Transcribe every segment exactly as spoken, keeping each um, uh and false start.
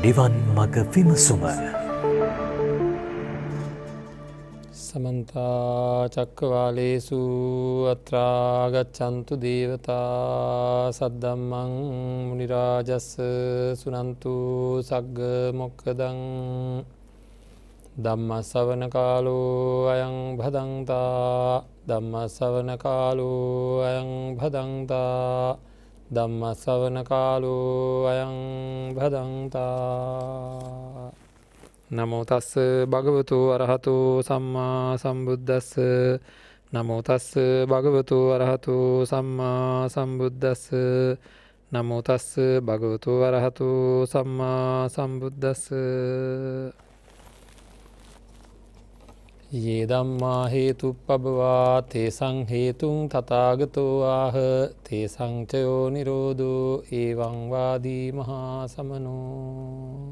නිවන් මඟ විමසුම සමන්ත චක්කවාලේසු අත්‍රා ගච්ඡන්තු දේවතා සද්දම්මං මුනි රාජස් සුනන්තු සග්ග මොක්ඛදං ධම්ම ශ්‍රවණ කාලෝ අයං භදංතා ධම්ම ශ්‍රවණ කාලෝ අයං භදංතා ධම්ම ශ්‍රවණ කාලෝ අයං භදංතා නමෝ තස්ස භගවතු අරහතු සම්මා සම්බුද්දස්ස නමෝ තස්ස භගවතු අරහතු සම්මා සම්බුද්දස්ස නමෝ තස්ස භගවතු අරහතු සම්මා සම්බුද්දස්ස යේ ධම්මා හේතුප්පබවා තේසං හේතුං තථාගතෝ ආහ තේසං චයෝ නිරෝධෝ එවං වාදී මහා සමනෝ.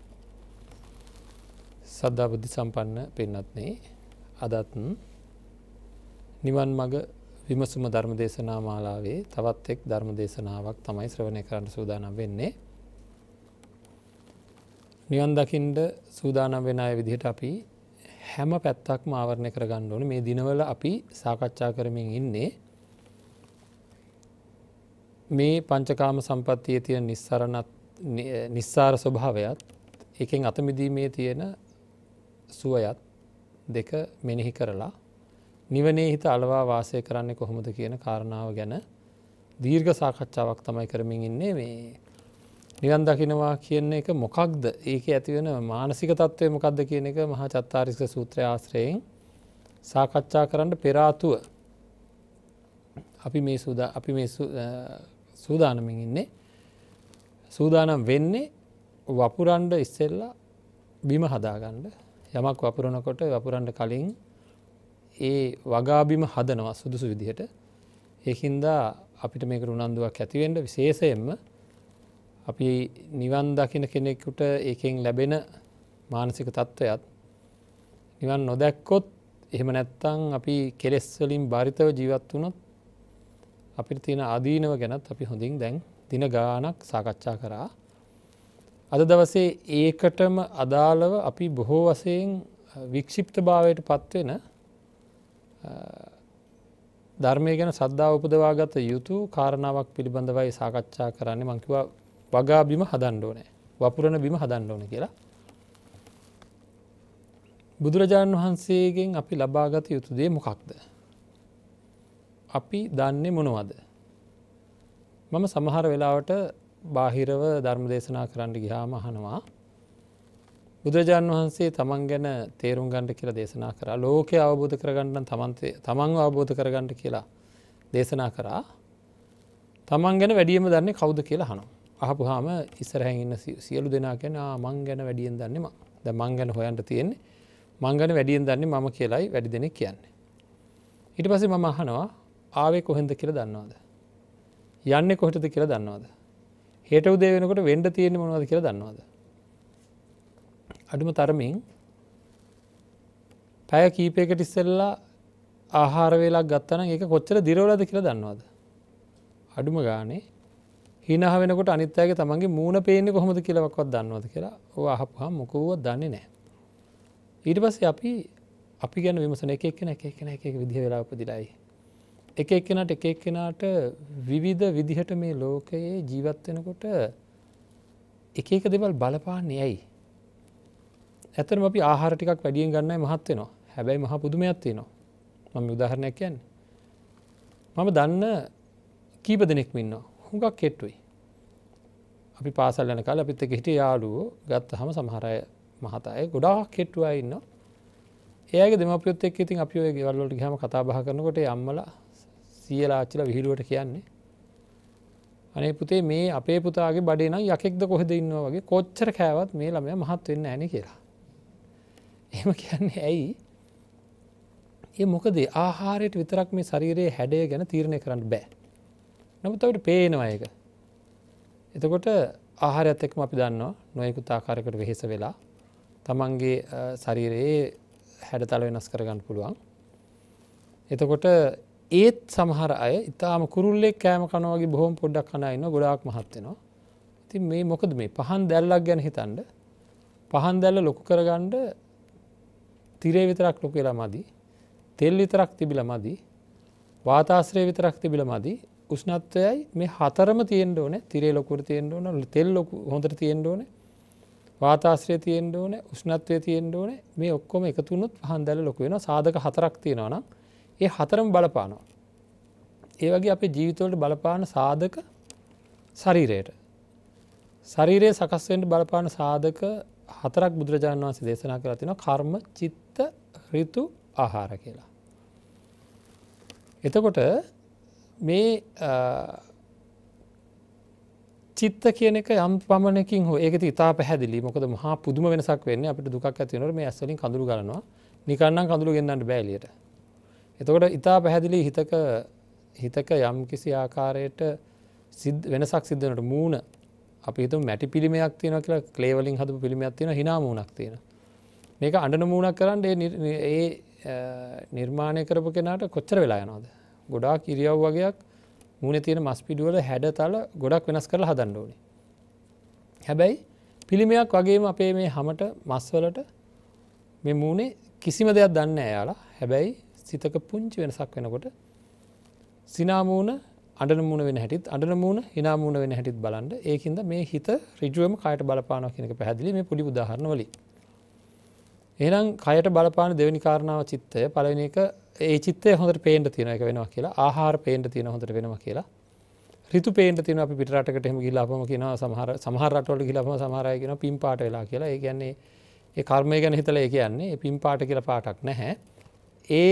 සද්ධා බුද්ධ සම්පන්න පින්වත්නි, අදත් නිවන් මඟ විමසුම ධර්ම දේශනා මාලාවේ තවත් එක් ධර්ම දේශනාවක් තමයි ශ්‍රවණය කරන්න සූදානම් වෙන්නේ. නිවන් දකින්න සූදානම් වෙන අය විදිහට අපි හැම පැත්තක්ම ආවරණය කරගන්න ඕනේ. මේ දිනවල අපි සාකච්ඡා කරමින් ඉන්නේ මේ පංචකාම සම්පත්තියේ තියෙන නිස්සරණත් නිස්සාර ස්වභාවයත් එකෙන් අත මිදීමේ තියෙන සුවයත් දෙක මෙනෙහි කරලා නිවනේ හිත අලවා වාසය කරන්නේ කොහොමද කියන කාරණාව ගැන දීර්ඝ සාකච්ඡාවක් තමයි කරමින් ඉන්නේ. මේ නිවන් දකින්නවා කියන එක මොකක්ද, ඒකේ ඇති වෙන මානසික තත්ත්වය මොකක්ද කියන එක මහා චත්තාරිස්ක සූත්‍රය ආශ්‍රයෙන් සාකච්ඡා කරන්න පෙර ආතුව අපි මේ සූදා අපි මේ සූදානමින් ඉන්නේ. සූදානම් වෙන්නේ වපුරන්න ඉස්සෙල්ලා බිම හදාගන්න. යමක් වපුරනකොට වපුරන්න කලින් ඒ වගා බිම හදනවා සුදුසු විදිහට. ඒකින්දා අපිට මේකට උනන්දුවක් ඇති වෙන්න, විශේෂයෙන්ම අපි නිවන් දකින කෙනෙකුට ඒකෙන් ලැබෙන මානසික තත්ත්වයක් නිවන් නොදැක්කොත්, එහෙම නැත්නම් අපි කෙලෙස් වලින් බරිතව ජීවත් වුණොත් අපිට තියෙන ආදීනව ගැනත් අපි හොඳින් දැන් දින ගාණක් සාකච්ඡා කරා. අද දවසේ ඒකටම අදාළව අපි බොහෝ වශයෙන් වික්ෂිප්ත භාවයට පත්වෙන ධර්මය ගැන ශ්‍රද්ධාව උපදවාගත යුතු කාරණාවක් පිළිබඳවයි සාකච්ඡා කරන්නේ. මම කිව්වා වගා බිම හදන්න ඕනේ, වපුරන බිම හදන්න ඕනේ කියලා. බුදුරජාණන් වහන්සේගෙන් අපි ලබාගත යුතු දේ මොකක්ද? අපි දන්නේ මොනවද? මම සමහර වෙලාවට බාහිරව ධර්ම දේශනා කරන්න ගියාම අහනවා, බුදුරජාණන් වහන්සේ තමන් ගැන තේරුම් ගන්න කියලා දේශනා කරා, ලෝකය අවබෝධ කරගන්න තමන් තමන්ව අවබෝධ කරගන්න කියලා දේශනා කරා, තමන් ගැන වැඩියෙන්ම දන්නේ කවුද කියලා අහනවා. අහපුවාම ඉස්සරහින් ඉන්න සියලු දෙනා කියන්නේ ආ මං ගැන වැඩියෙන් දන්නේ මං. දැන් මං ගැන හොයන්න තියෙන්නේ, මං ගැන වැඩියෙන් දන්නේ මම කියලායි වැඩි දෙනෙක් කියන්නේ. ඊට පස්සේ මම අහනවා, ආවේ කොහෙන්ද කියලා දන්නවද? යන්නේ කොහෙටද කියලා දන්නවද? හෙට උදේ වෙනකොට වෙන්න තියෙන්නේ මොනවද කියලා දන්නවද? අඩුම තරමින් පැය කීපයකට ඉස්සෙල්ලා ආහාර වේලක් ගත්තා නම් ඒක කොච්චර දිරවලද කියලා දන්නවද? අඩුම ගානේ හිනහ වෙනකොට අනිත් අයගේ තමන්ගේ මූණ පේන්නේ කොහොමද කියලාවත් දන්නවද කියලා ඔය අහපුවාම මොකවත් දන්නේ නැහැ. ඊට පස්සේ අපි අපි ගැන විමසන එක එක්කෙනා එක එක්කෙනා එක එක විදිහ වෙලා උපදිලායි. එක එක්කෙනාට එක එක්කෙනාට විවිධ විදිහට මේ ලෝකයේ ජීවත් වෙනකොට එක එක දේවල් බලපාන්නේ ඇයි? ඇත්තටම අපි ආහාර ටිකක් වැඩියෙන් ගන්නයි මහත් වෙනවා. හැබැයි මහා පුදුමයක් තියෙනවා. මම උදාහරණයක් කියන්නේ. මම දන්න කීප දෙනෙක්ම ඉන්නවා. හුඟක් කෙට්ටුයි. අපි පාසල් යන කාලේ අපිත් එක්ක හිටිය යාළුවෝ ගත්තාම සමහර අය මහත අය ගොඩාක් කෙට්ටු අය ඉන්නවා. ඒ අයගේ දෙමාපියොත් එක්ක ඉතින් අපි ඔය ගෙවල් වලට ගියාම කතා බහ කරනකොට ඒ අම්මලා සීයලා ආච්චිලා විහිළුවට කියන්නේ, අනේ පුතේ මේ අපේ පුතාගේ බඩේ නම් යකෙක්ද කොහෙද ඉන්නවා වගේ, කොච්චර කෑවත් මේ ළමයා මහත් වෙන්නේ නැහැ නේ කියලා. එහෙම කියන්නේ ඇයි? ඒ මොකද ආහාරයට විතරක් මේ ශරීරයේ හැඩය ගැන තීරණය කරන්න බෑ. නමුත් අපිට පේනවා ඒක. එතකොට ආහාරයත් එක්කම අපි දන්නවා නොයෙකුත් ආකාරයකට වෙහෙස වෙලා තමන්ගේ ශරීරයේ හැඩතල වෙනස් කරගන්න පුළුවන්. එතකොට ඒත් සමහර අය ඉතාලම කුරුල්ලෙක් කෑම කනවා වගේ බොහොම පොඩ්ඩක් කන ඉන්නවා, ගොඩාක් මහත් වෙනවා. ඉතින් මේ මොකද මේ පහන් දැල්ලක් ගැන හිතන්න. පහන් දැල්ල ලොකු කරගන්න තිරේ විතරක් ලොකු වෙලා මදි. තෙල් විතරක් තිබිලා මදි. වාතාශ්‍රය විතරක් තිබිලා මදි. උෂ්ණත්වයයි මේ හතරම තියෙන්න ඕනේ. තිරේ ලොකුවට තියෙන්න ඕනේ. තෙල් ලොකු හොඳට තියෙන්න ඕනේ. වාතාශ්‍රය තියෙන්න ඕනේ. උෂ්ණත්වය තියෙන්න ඕනේ. මේ ඔක්කොම එකතු වුණොත් පහන් දැල්ල ලොකු වෙනවා. සාධක හතරක් තියෙනවා නම් ඒ හතරම බලපානවා. ඒ වගේ අපේ ජීවිතවලට බලපාන සාධක ශරීරයට. ශරීරයේ සකස් වෙන්න බලපාන සාධක හතරක් බුදුරජාණන් වහන්සේ දේශනා කරලා තිනවා. කර්ම, චිත්ත, ඍතු, ආහාර කියලා. එතකොට මේ චිත්ත කියන එක යම් පමණකින් හෝ ඒක ඉතා පැහැදිලි. මොකද මහා පුදුම වෙනසක් වෙන්නේ අපිට දුකක් ඇති වෙනකොට මේ ඇස් වලින් කඳුළු ගලනවා. නිකන් නම් කඳුළු ගෙන්නන්න බෑ එළියට. එතකොට ඉතා පැහැදිලි හිතක හිතක යම් කිසි ආකාරයට වෙනසක් සිද්ධ වෙනකොට මූණ අපි හිතමු මැටි පිළිමයක් තියෙනවා කියලා ක්ලේ වලින් හදපු පිළිමයක් තියෙනවා hina මූණක් තියෙනවා. මේක අඬන මූණක් කරන් ඒ නිර්මාණය කරපු කෙනාට කොච්චර වෙලා යනවද? ගොඩාක් ඉරියව් වගේක් මූණේ තියෙන මස් පිඩු වල හැඩතල ගොඩක් වෙනස් කරලා හදන්න ඕනේ. හැබැයි පිළිමයක් වගේම අපේ මේ හැමට මස් වලට මේ මූණේ කිසිම දෙයක් දන්නේ නැහැ යාලා. හැබැයි සිතක පුංචි වෙනසක් වෙනකොට සිනා මූණ අඬන මූණ වෙන හැටිත් අඬන මූණ hina මූණ වෙන හැටිත් බලන්න. ඒකින්ද මේ හිත ඍජුවම කයට බලපානවා කියන එක පැහැදිලි මේ පොඩි උදාහරණ වලින්. එහෙනම් කයට බලපාන දෙවෙනි කාරණාව චිත්තය. පළවෙනි එක ඒ චිත්තය හොඳට පේන්න තියෙන එක වෙනවා කියලා. ආහාර පේන්න තියෙන හොඳට වෙනවා කියලා. ඍතු පේන්න තියෙන අපි පිට රටකට එහෙම ගිහිල්ලා අපම කියනවා සමහර සමහර රටවල ගිහිල්ලා අපම සමහර අය කියනවා පින් පාට වෙලා කියලා. ඒ කියන්නේ ඒ කර්මය ගැන හිතලා ඒ කියන්නේ ඒ පින් පාට කියලා පාටක් නැහැ. ඒ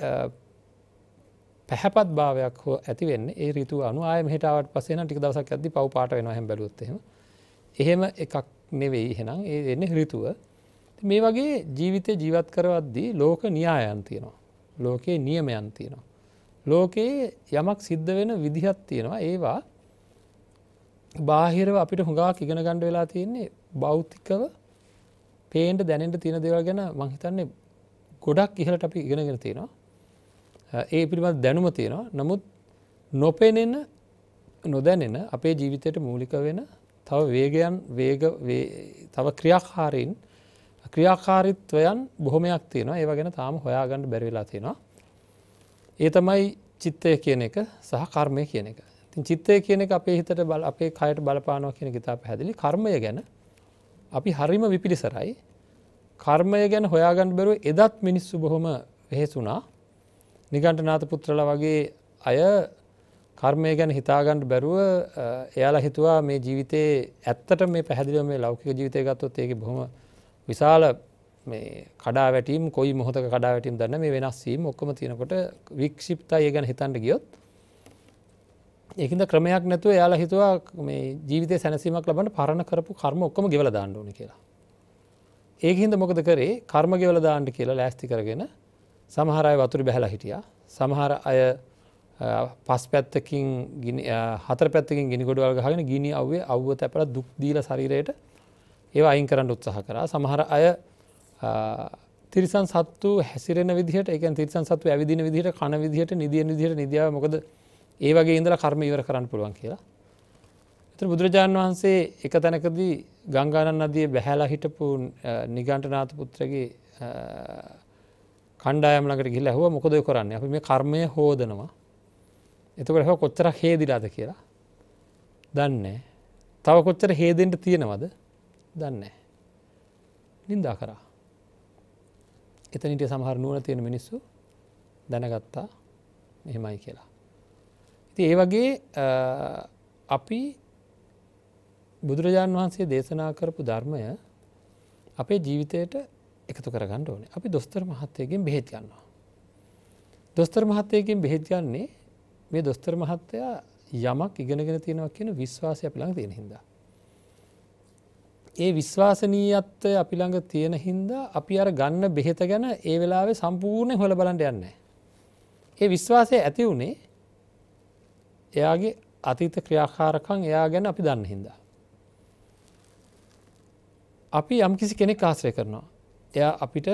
පැහැපත් භාවයක් හෝ ඇති වෙන්නේ ඒ ඍතු අනු ආය මෙහෙට ආවට පස්සේ නම් ටික දවසක් යද්දි පව් පාට වෙනවා එහෙම බැලුවොත් එහෙම. එහෙම එකක් නෙවෙයි එහෙනම් ඒ එන්නේ ඍතුව. මේ වගේ ජීවිතේ ජීවත් කරවද්දී ලෝක න්‍යායයන් තියෙනවා. ලෝකේ නියමයන් තියෙනවා. ලෝකේ යමක් සිද්ධ වෙන විදිහක් තියෙනවා. ඒවා බාහිරව අපිට හුඟක් ඉගෙන ගන්න වෙලා තියෙන්නේ භෞතිකව පේන්න දැනෙන්න තියෙන දේවල් ගැන මම හිතන්නේ ගොඩක් ඉහළට අපි ඉගෙනගෙන තියෙනවා. ඒ පිළිබඳ දැනුම තියෙනවා. නමුත් නොපෙනෙන නොදැනෙන අපේ ජීවිතයට මූලික වෙන තව වේගයන් වේග තව ක්‍රියාකාරීන් ක්‍රියාකාරීත්වයන් බොහොමයක් තියෙනවා. ඒවා ගැන තාම හොයාගන්න බැරි වෙලා තියෙනවා. ඒ තමයි චිත්තය කියන එක සහ කර්මය කියන එක. ඉතින් චිත්තය කියන එක අපේ හිතට බල අපේ කයට බලපානවා කියන එක ඉතා පැහැදිලි. කර්මය ගැන අපි හරිම විපිලිසරයි. කර්මය ගැන හොයාගන්න බැරුව එදත් මිනිස්සු බොහොම වෙහෙසුණා. නිගණ්ඨනාත පුත්‍රලා වගේ අය කර්මය ගැන හිතාගන්න බැරුව එයාලා හිතුවා මේ ජීවිතේ ඇත්තට මේ පැහැදිලිව මේ ලෞකික ජීවිතය ගත්තොත් ඒකේ බොහොම විශාල මේ කඩා වැටීම් කොයි මොහොතක කඩා වැටීම් දන්න මේ වෙනස් වීම ඔක්කොම තියෙනකොට වික්ෂිප්තයි ඒ ගැන හිතන්න ගියොත් ඒකින්ද ක්‍රමයක් නැතුව එයාලා හිතුවා මේ ජීවිතේ සැනසීමක් ලබන්න පරණ කරපු කර්ම ඔක්කොම ගෙවලා දාන්න ඕනේ කියලා. ඒකින්ද මොකද කරේ? කර්ම ගෙවලා දාන්න කියලා ලෑස්ති කරගෙන සමහර අය වතුර බහැලා හිටියා. සමහර අය පස් පැත්තකින් ගිනි හතර පැත්තකින් ගිනි ගොඩවල් ගහගෙන ගිනි අවුවේ අවුව තැපලා දුක් දීලා ශරීරයට ඒවා අයින් කරන්න උත්සාහ කරා. සමහර අය තිරිසන් සත්තු හැසිරෙන විදිහට, ඒ කියන්නේ තිරිසන් සත්තු ඇවිදින විදිහට, කන විදිහට, නිදින විදිහට නිදියාව මොකද ඒ වගේ ඉඳලා කර්ම ඉවර කරන්න පුළුවන් කියලා. ඒතර බුදුරජාණන් වහන්සේ එක තැනකදී ගංගානන් නදියේ බැහැලා හිටපු නිගණ්ඨනාත පුත්‍රගේ කණ්ඩායම ළඟට ගිහිල්ලා ඇහුවා මොකද ඔය කරන්නේ? අපි මේ කර්මය හොදනවා. එතකොට ඇහුවා කොච්චරක් හේදිලාද කියලා. දන්නේ නැහැ. තව කොච්චර හේදෙන්න තියෙනවද? දන්නේ නැහැ. නින්දා කරා. එතන හිටිය සමහර නුවණ තියෙන මිනිස්සු දැනගත්තා මෙහෙමයි කියලා. ඉතින් ඒ වගේ අපි බුදුරජාණන් වහන්සේ දේශනා කරපු ධර්මය අපේ ජීවිතයට එකතු කරගන්න ඕනේ. අපි දොස්තර මහත්තයගෙන් බෙහෙත් ගන්නවා. දොස්තර මහත්තයගෙන් බෙහෙත් ගන්නේ මේ දොස්තර මහත්තයා යමක් ඉගෙනගෙන තියෙනවා කියන විශ්වාසය අපි ළඟ තියෙන හින්දා. ඒ විශ්වාසනීයත්වය අපි ළඟ තියෙන හින්දා අපි අර ගන්න බෙහෙත ගැන ඒ වෙලාවේ සම්පූර්ණයෙන් හොයලා බලන්න යන්නේ නැහැ. ඒ විශ්වාසය ඇති උනේ එයාගේ අතීත ක්‍රියාකාරකම් එයා ගැන අපි දන්න හින්දා. අපි යම්කිසි කෙනෙක් ආශ්‍රය කරනවා. එයා අපිට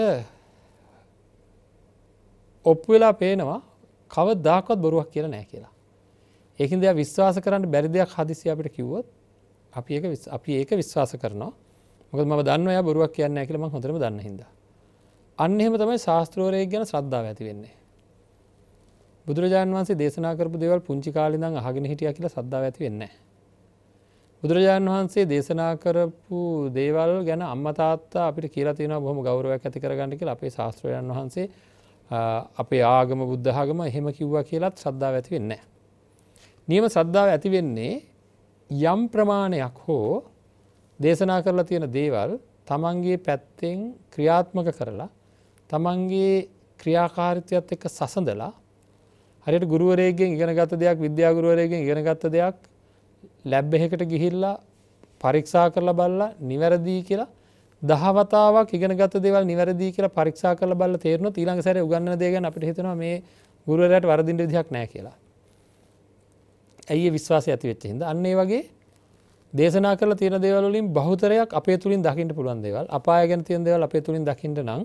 ඔප්පු වෙලා පේනවා කවදාකවත් බොරුවක් කියලා නැහැ කියලා. ඒකින්ද එයා විශ්වාස කරන්න බැරි දෙයක් හදිස්සිය අපිට කිව්වොත් අපි ඒක අපි ඒක විශ්වාස කරනවා. මොකද මම දන්නවා එයා බොරුවක් කියන්නේ නැහැ කියලා මම හොඳටම දන්න හින්දා. අන්න එහෙම තමයි ශාස්ත්‍රවරයෙක් ගැන ශ්‍රද්ධාව ඇති වෙන්නේ. බුදුරජාණන් වහන්සේ දේශනා කරපු දේවල් පුංචි කාලේ ඉඳන් අහගෙන හිටියා කියලා ශ්‍රද්ධාව ඇති වෙන්නේ නැහැ. බුදුරජාණන් වහන්සේ දේශනා කරපු දේවල් ගැන අම්මා තාත්තා අපිට කියලා තියෙනවා බොහොම ගෞරවයක් ඇති කරගන්න කියලා. අපේ ශාස්ත්‍රඥයන් වහන්සේ අපේ ආගම බුද්ධ ආගම එහෙම කිව්වා කියලාත් ශ්‍රද්ධාව ඇති වෙන්නේ නැහැ. නියම ශ්‍රද්ධාව ඇති වෙන්නේ යම් ප්‍රමාණයක් හෝ දේශනා කරලා තියෙන දේවල් තමන්ගේ පැත්තෙන් ක්‍රියාත්මක කරලා තමන්ගේ ක්‍රියාකාරීත්වයත් එක්ක සසඳලා හරියට ගුරුවරයෙක්ගෙන් ඉගෙන ගත්ත දෙයක් විද්‍යා ගුරුවරයෙක්ගෙන් ඉගෙන ගත්ත දෙයක් ලැබ් එකකට ගිහිල්ලා පරීක්ෂා කරලා බලලා නිවැරදි කියලා දහ වතාවක් ඉගෙන ගත්ත දේවල් නිවැරදි කියලා පරීක්ෂා කරලා බලලා තේරුණොත් ඊළඟ සැරේ උගන්වන දේ ගැන අපිට හිතෙනවා මේ ගුරුවරයාට වරදින්න විදිහක් නැහැ කියලා. ඇයි ඒ විශ්වාසය ඇති වෙච්ච හින්දා අන්න ඒ වගේ දේශනා කරලා තියෙන දේවල් වලින් බහුතරයක් අපේ තුලින් දකින්න පුළුවන් දේවල් අපාය ගැන තියෙන දේවල් අපේ තුලින් දකින්න නම්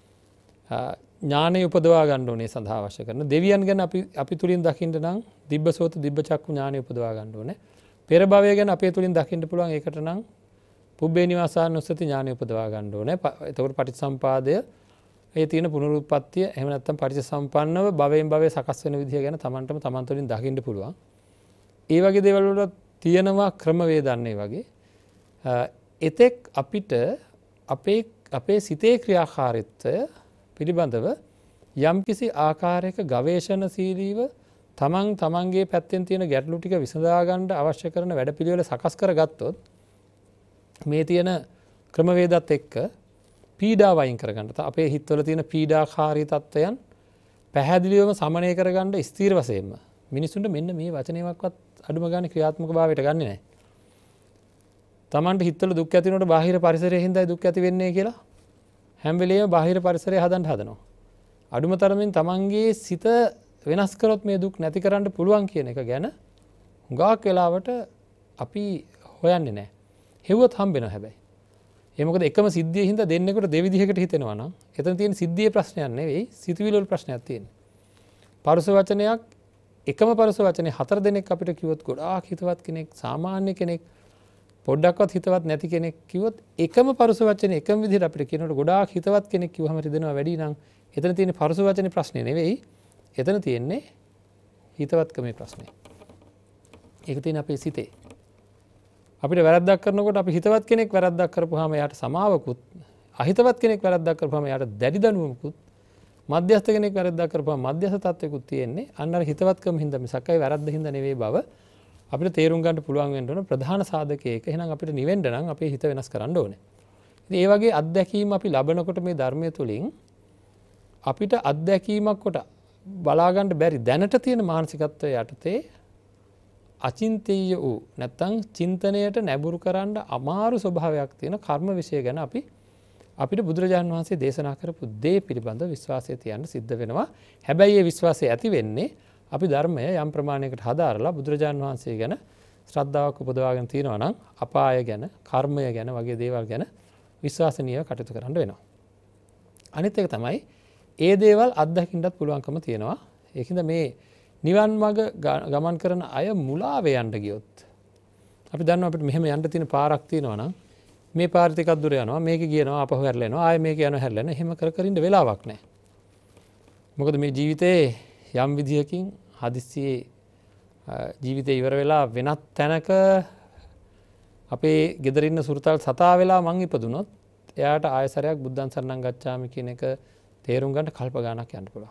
ඥානය උපදවා ගන්න ඕනේ සඳහා අවශ්‍ය කරන දෙවියන් ගැන අපි අපි තුලින් දකින්න නම් දිබ්බසෝත දිබ්බචක්කු ඥානය උපදවා ගන්න ඕනේ. පෙර භවය ගැන අපේ තුලින් දකින්න පුළුවන් ඒකට නම් පුබ්බේ නිවාසානුස්සති ඥානය උපදවා ගන්න ඕනේ. එතකොට පටිච්චසම්පාදය ඒ තියෙන පුනරුත්පත්තිය එහෙම නැත්නම් පටිච්චසම්පන්නව භවයෙන් භවයේ සකස් වෙන විදිහ ගැන Tamanටම Taman තුලින් දකින්න පුළුවන්. ඒ වගේ දේවල් වල තියෙනවා ක්‍රමවේදන්නේ වගේ. එතෙක් අපිට අපේ අපේ සිතේ ක්‍රියාකාරීත්වය පිළිබඳව යම්කිසි ආකාරයක ගවේෂණශීලීව තමන් තමන්ගේ පැත්තෙන් තියෙන ගැටලු ටික විසඳා ගන්න අවශ්‍ය කරන වැඩපිළිවෙල සකස් කරගත්තොත් මේ තියෙන ක්‍රමවේදත් එක්ක පීඩා වයින් කරගන්න. අපේ හිතවල තියෙන පීඩාකාරී තත්ත්වයන් පැහැදිලිවම සමනය කරගන්න ස්ථීර වශයෙන්ම මිනිසුන්ට මෙන්න මේ වචනයක්වත් අඩුම ගානේ ක්‍රියාත්මක භාවයට ගන්නෙ නැහැ. තමන්ට හිතවල දුක් ඇති වෙනකොට බාහිර පරිසරයෙන් හින්දායි දුක් ඇති වෙන්නේ කියලා හැම වෙලේම බාහිර පරිසරය හදන්න හදනවා. අඩුම තරමින් තමන්ගේ සිත වෙනස් කරොත් මේ දුක් නැති කරන්න පුළුවන් කියන එක ගැන හුඟක් වෙලාවට අපි හොයන්නේ නැහැ. හෙව්වොත් හම්බෙනවා හැබැයි. ඒ මොකද එකම සිද්ධිය හින්දා දෙන්නෙකුට දෙවිදිහකට හිතෙනවා නම් එතන තියෙන සිද්ධියේ ප්‍රශ්නයක් නෙවෙයි සිතුවිලි වල ප්‍රශ්නයක් තියෙන්නේ. පරුස වචනයක් එකම පරුස වචනේ හතර දෙනෙක් අපිට කිව්වොත් ගොඩාක් හිතවත් කෙනෙක් සාමාන්‍ය කෙනෙක් පොඩ්ඩක්වත් හිතවත් නැති කෙනෙක් කිව්වොත් එකම පරුස වචනේ එකම විදිහට අපිට කියනකොට ගොඩාක් හිතවත් කෙනෙක් කිව්වම රිදෙනවා වැඩි නම් එතන තියෙන පරුස වචනේ ප්‍රශ්නේ නෙවෙයි එතන තියෙන්නේ හිතවත්කමේ ප්‍රශ්නේ. ඒක තියෙන අපේ සිතේ. අපිට වැරද්දක් කරනකොට අපි හිතවත් කෙනෙක් වැරද්දක් කරපුවාම එයාට සමාවකුත් අහිතවත් කෙනෙක් වැරද්දක් කරපුවාම එයාට දැඩි දඬුවමකුත් මධ්‍යස්ථ කෙනෙක් වැරද්දක් කරපුවාම මධ්‍යස්ථ තත්ත්වයකුත් තියෙන්නේ අන්න අර හිතවත්කම හින්දා මිසක් අය වැරද්ද හින්දා නෙවෙයි බව අපිට තේරුම් ගන්න පුළුවන් වෙන්න ඕන ප්‍රධාන සාධකය ඒක. එහෙනම් අපිට නිවෙන්න නම් අපේ හිත වෙනස් කරන්න ඕනේ. ඉතින් ඒ වගේ අත්දැකීම් අපි ලබනකොට මේ ධර්මය තුලින් අපිට අත්දැකීමක් කොට බලා ගන්න බැරි දැනට තියෙන මානසිකත්වය යටතේ අචින්තීය වූ නැත්තම් චින්තනයට නැඹුරු කරන්න අමාරු ස්වභාවයක් තියෙන කර්ම විශය ගැන අපි අපිට බුදුරජාණන් වහන්සේ දේශනා කරපු දේ පිළිබඳ විශ්වාසය තියන්න සිද්ධ වෙනවා. හැබැයි ඒ විශ්වාසය ඇති වෙන්නේ අපි ධර්මය යම් ප්‍රමාණයකට හදාරලා බුදුරජාණන් වහන්සේ ගැන ශ්‍රද්ධාවක් උපදවාගෙන තියෙනවා නම් අපාය ගැන, කර්මය ගැන වගේ දේවල් ගැන විශ්වාසනීයව කටයුතු කරන්න වෙනවා. අනිත් එක තමයි ඒ දේවල් අත්දකින්නත් පුළුවන්කම තියෙනවා. ඒකින්ද මේ නිවන් මඟ ගමන් කරන අය මුලාවේ යන්න ගියොත් අපි දන්නවා අපිට මෙහෙම යන්න තියෙන පාරක් තියෙනවා නම් මේ පාර ටිකක් දුර යනවා මේක ගියනවා ආපහු හැරලා එනවා ආයෙ මේක යනවා හැරලා එනවා එහෙම කර කර ඉන්න වෙලාවක් නැහැ. මොකද මේ ජීවිතේ යම් විදියකින් හදිස්සියේ ජීවිතේ ඉවර වෙලා වෙනත් තැනක අපේ ගෙදර ඉන්න සුරතල් සතා වෙලා මං ඉපදුනොත් එයාට ආයසරයක් බුද්ධං සරණං ගච්ඡාමි කියන එක තේරුම් ගන්න කල්ප ගානක් යන්න පුළුවන්.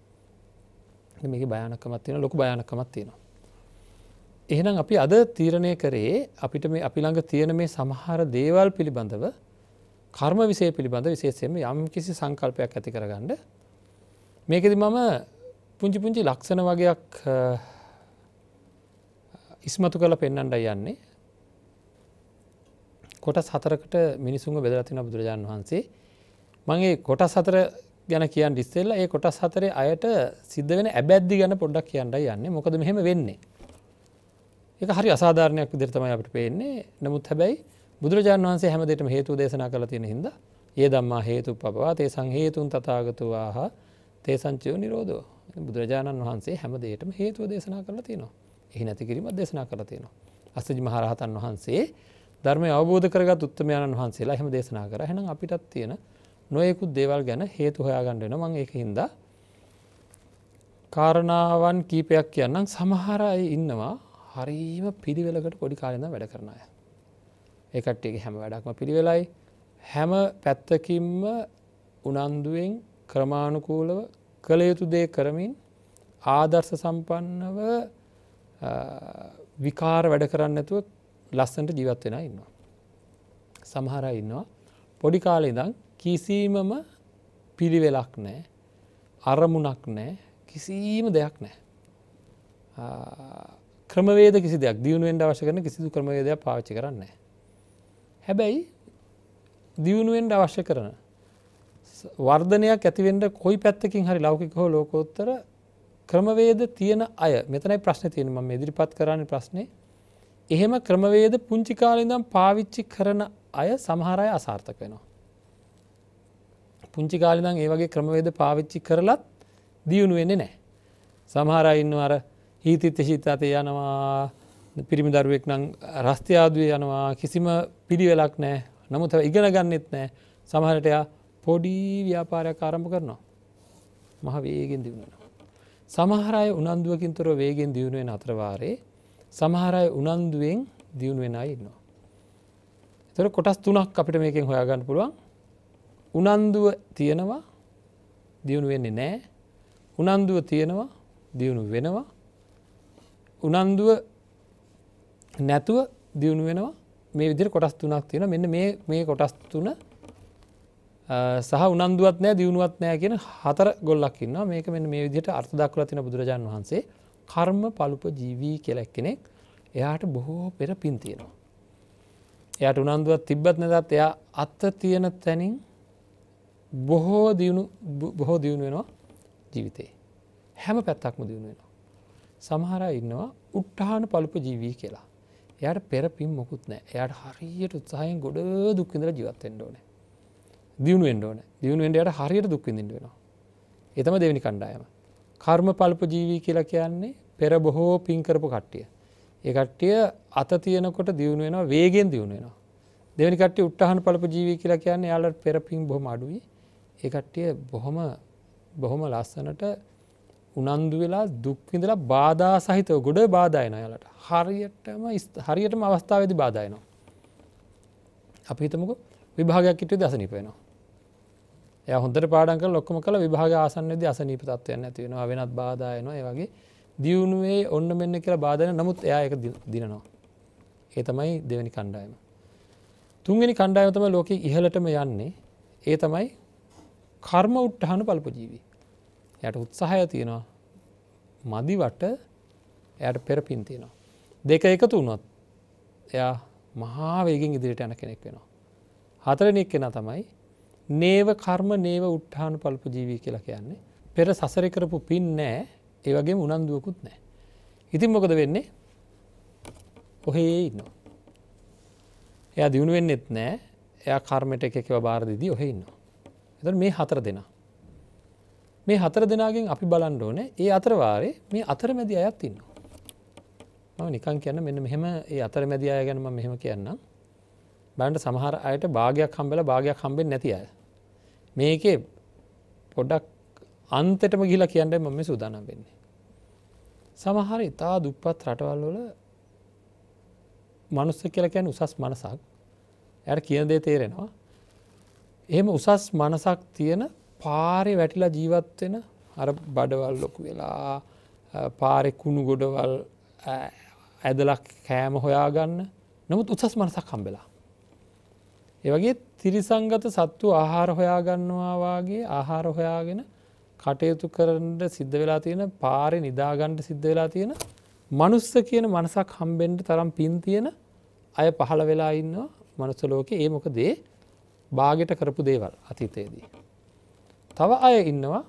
මේකේ භයානකමක් තියෙනවා ලොකු භයානකමක් තියෙනවා. එහෙනම් අපි අද තීරණය කරේ අපිට මේ අපි ළඟ තියෙන මේ සමහර දේවල් පිළිබඳව කර්ම විශේෂ පිළිබඳව විශේෂයෙන්ම යම් කිසි සංකල්පයක් ඇති කරගන්න. මේකෙදි මම පුංචි පුංචි ලක්ෂණ වගේක් ඉස්මතු කරලා පෙන්වන්නයි යන්නේ. කොටස් හතරකට මිනිසුන්ව බෙදලා තිනවා බුදුරජාණන් වහන්සේ. මම මේ කොටස් හතර ගැන කියන්න ඉස්සෙල්ලා ඒ කොටස් හතරේ අයට සිද්ධ වෙන ඇබැද්දි ගැන පොඩ්ඩක් කියන්නයි යන්නේ. මොකද මෙහෙම වෙන්නේ. ඒක හරි අසාධාරණයක් විදිහට තමයි අපිට පේන්නේ. නමුත් හැබැයි බුදුරජාණන් වහන්සේ හැම දෙයකම හේතු දේශනා කරලා තියෙන හින්දා "යේ ධම්මා හේතුප්පවා තේසං හේතුන් තථාගතෝ ආහ තේසං චයෝ නිරෝධෝ." බුදුරජාණන් වහන්සේ හැම දෙයකම හේතුව දේශනා කරලා තියෙනවා. එහි නැති කිරීමක් දේශනා කරලා තියෙනවා. අස්සජි මහරහතන් වහන්සේ ධර්මය අවබෝධ කරගත් උත්තමයන්න් වහන්සේලා එහෙම දේශනා කරා. එහෙනම් අපිටත් තියෙන නොයෙකුත් දේවල් ගැන හේතු හොයාගන්න වෙනවා. මම ඒකින්ද කාරණාවන් කීපයක් කියන්නම්. සමහර අය ඉන්නවා හරීම පිළිවෙලකට පොඩි කාලේ ඉඳන් වැඩ කරන අය. ඒ කට්ටියගේ හැම වැඩක්ම පිළිවෙලයි. හැම පැත්තකින්ම උනන්දුවෙන් ක්‍රමානුකූලව කළ යුතු දේ කරමින් ආදර්ශ සම්පන්නව විකාර වැඩ කරන්නේ නැතුව ලස්සනට ජීවත් වෙනා ඉන්නවා. සමහර අය ඉන්නවා පොඩි කාලේ ඉඳන් කිසිමම පිළිවෙලක් නැහැ. අරමුණක් නැහැ. කිසිම දෙයක් නැහැ. ක්‍රමවේද කිසි දෙයක් දියුණු වෙන්න අවශ්‍ය කරන කිසිදු ක්‍රමවේදයක් පාවිච්චි කරන්නේ නැහැ. හැබැයි දියුණු වෙන්න අවශ්‍ය කරන වර්ධනයක් ඇති වෙන්න කොයි පැත්තකින් හරි ලෞකික හෝ ලෝකෝත්තර ක්‍රමවේද තියෙන අය මෙතනයි ප්‍රශ්නේ තියෙන්නේ. මම ඉදිරිපත් කරන්නේ ප්‍රශ්නේ. එහෙම ක්‍රමවේද පුංචි කාලේ ඉඳන් පාවිච්චි කරන අය සමහර අය අසාර්ථක වෙනවා. පුංචි කාලේ ඉඳන් ඒ වගේ ක්‍රමවේද පාවිච්චි කරලත් දියුණු වෙන්නේ නැහැ. සමහර අය ඉන්නවා අර හීතිත් හිතත් යනවා පිරිමි දරුවෙක් නම් රස්තියාදුවේ යනවා කිසිම පිළිවෙලක් නැහැ. නමුත් ඉගෙන ගන්නෙත් නැහැ. සමහරට එයා පොඩි ව්‍යාපාරයක් ආරම්භ කරනවා. මහ වේගෙන් දියුණු වෙනවා. සමහර අය උනන්දුවකින් තොරව වේගෙන් දියුණු වෙන අතර වාරේ සමහර අය උනන්දුවෙන් දියුණු වෙන අය ඉන්නවා. ඒතර කොටස් තුනක් අපිට මේකෙන් හොයාගන්න පුළුවන්. උනන්දුව තියෙනවා දියුණු වෙන්නේ නැහැ. උනන්දුව තියෙනවා දියුණු වෙනවා. උනන්දුව නැතුව දියුණු වෙනවා. මේ විදිහට කොටස් තුනක් තියෙනවා. මෙන්න මේ මේ කොටස් තුන සහ උනන්දුවත් නැහැ දියුණුවත් නැහැ කියන හතර ගොල්ලක් ඉන්නවා. මේක මෙන්න මේ විදිහට අර්ථ දක්වලා තියෙන බුදුරජාණන් වහන්සේ කර්ම පලුප ජීවී කියලා කෙනෙක්. එයාට බොහෝ පෙර පින් තියෙනවා. එයාට උනන්දුවක් තිබ්බත් නැතත් එයා අත තියෙන තැනින් බොහෝ දියුණු බොහෝ දියුණු වෙනවා ජීවිතේ. හැම පැත්තක්ම දියුණු වෙනවා. සමහර අය ඉන්නවා උත්හාන පලුප ජීවී කියලා. එයාට පෙර පින් මොකුත් නැහැ. එයාට හරියට උත්සාහයෙන් ගොඩ දුක් විඳලා ජීවත් වෙන්න ඕනේ. දියුණු වෙන්න ඕනේ. දියුණු වෙන්න එයාට හරියට දුක් විඳින්න වෙනවා. ඒ තමයි දෙවෙනි කණ්ඩායම. කර්ම පල්ප ජීවී කියලා කියන්නේ පෙර බොහෝ පින් කරපු කට්ටිය. ඒ කට්ටිය අත තියෙනකොට දියුණු වෙනවා වේගෙන් දියුණු වෙනවා. දෙවෙනි කට්ටිය උත්හාන පල්ප ජීවී කියලා කියන්නේ යාළුවට පෙර පින් බොහොම අඩුයි. ඒ කට්ටිය බොහොම බොහොම ලස්සනට උනන්දු වෙලා දුක් විඳලා බාධා සහිතව ගොඩ බාධා එනවා යාළුවට. හරියටම හරියටම අවස්ථාවේදී බාධා එනවා. අපි හිතමුකෝ විභාගයක් හිටියොත් අසනීප වෙනවා. එයා හොඳට පාඩම් කරලා ඔක්කොම කළා විභාගය ආසන්න වෙද්දී අසනීප තත්ත්වයක් නැති වෙනවා. වෙනත් බාධා එනවා. ඒ වගේ දියුණුවේ ඔන්න මෙන්න කියලා බාධා එන නමුත් එයා ඒක දිනනවා. ඒ තමයි දෙවෙනි කණ්ඩායම. තුන්වෙනි කණ්ඩායම තමයි ලෝකේ ඉහළටම යන්නේ. ඒ තමයි කර්ම උත්හාන පල්ප ජීවී. එයාට උත්සාහය තියෙනවා. මදිවට එයාට පෙර පින් තියෙනවා. දෙක එකතු වුණොත් එයා මහා වේගෙන් ඉදිරියට යන කෙනෙක් වෙනවා. හතරවෙනි කෙනා තමයි නේව කර්ම නේව උත්හාන පල්ප ජීවී කියලා කියන්නේ. පෙර සසරේ කරපු පින් නැහැ. ඒ වගේම උනන්දුවකුත් නැහැ. ඉතින් මොකද වෙන්නේ? ඔහේ ඉන්නවා. එයා දිනු වෙන්නෙත් නැහැ. එයා කර්මයට එක එකව බාර දෙදී ඔහේ ඉන්නවා. එතකොට මේ හතර දෙනා. මේ හතර දෙනාගෙන් අපි බලන්න ඕනේ ඒ අතර වාරේ මේ අතරමැදි අයත් ඉන්නවා. මම නිකන් කියන්න මෙන්න මෙහෙම ඒ අතරමැදි අය ගැන මම මෙහෙම කියන්නම්. බලන්න සමහර අයට භාගයක් හම්බෙලා භාගයක් හම්බෙන්නේ නැති අය. මේකේ පොඩක් අන්තයටම ගිහිලා කියන්නයි මම මේ සූදානම් වෙන්නේ. සමහර ඉතා දුප්පත් රටවල් වල මනුස්ස කියලා කියන්නේ උසස් මනසක්. එයාට කියන දේ තේරෙනවා. එහෙම උසස් මනසක් තියෙන පාරේ වැටිලා ජීවත් වෙන අර බඩවල් ලොකු වෙලා පාරේ කුණු ගොඩවල් ඇදලා කෑම හොයාගන්න නමුත් උසස් මනසක් හම්බෙලා. ඒ වගේ තිරිසංගත සත්තු ආහාර හොයාගන්නවා වාගේ ආහාර හොයාගෙන කටයුතු කරන්න සිද්ධ වෙලා තියෙන පාරේ නිදාගන්න සිද්ධ වෙලා තියෙන මනුස්ස කියන මනසක් හම්බෙන්න තරම් පින් තියෙන අය පහළ වෙලා ඉන්නවා මනුස්ස ලෝකේ. ඒ මොකද ඒ බාගෙට කරපු දේවල් අතීතයේදී. තව අය ඉන්නවා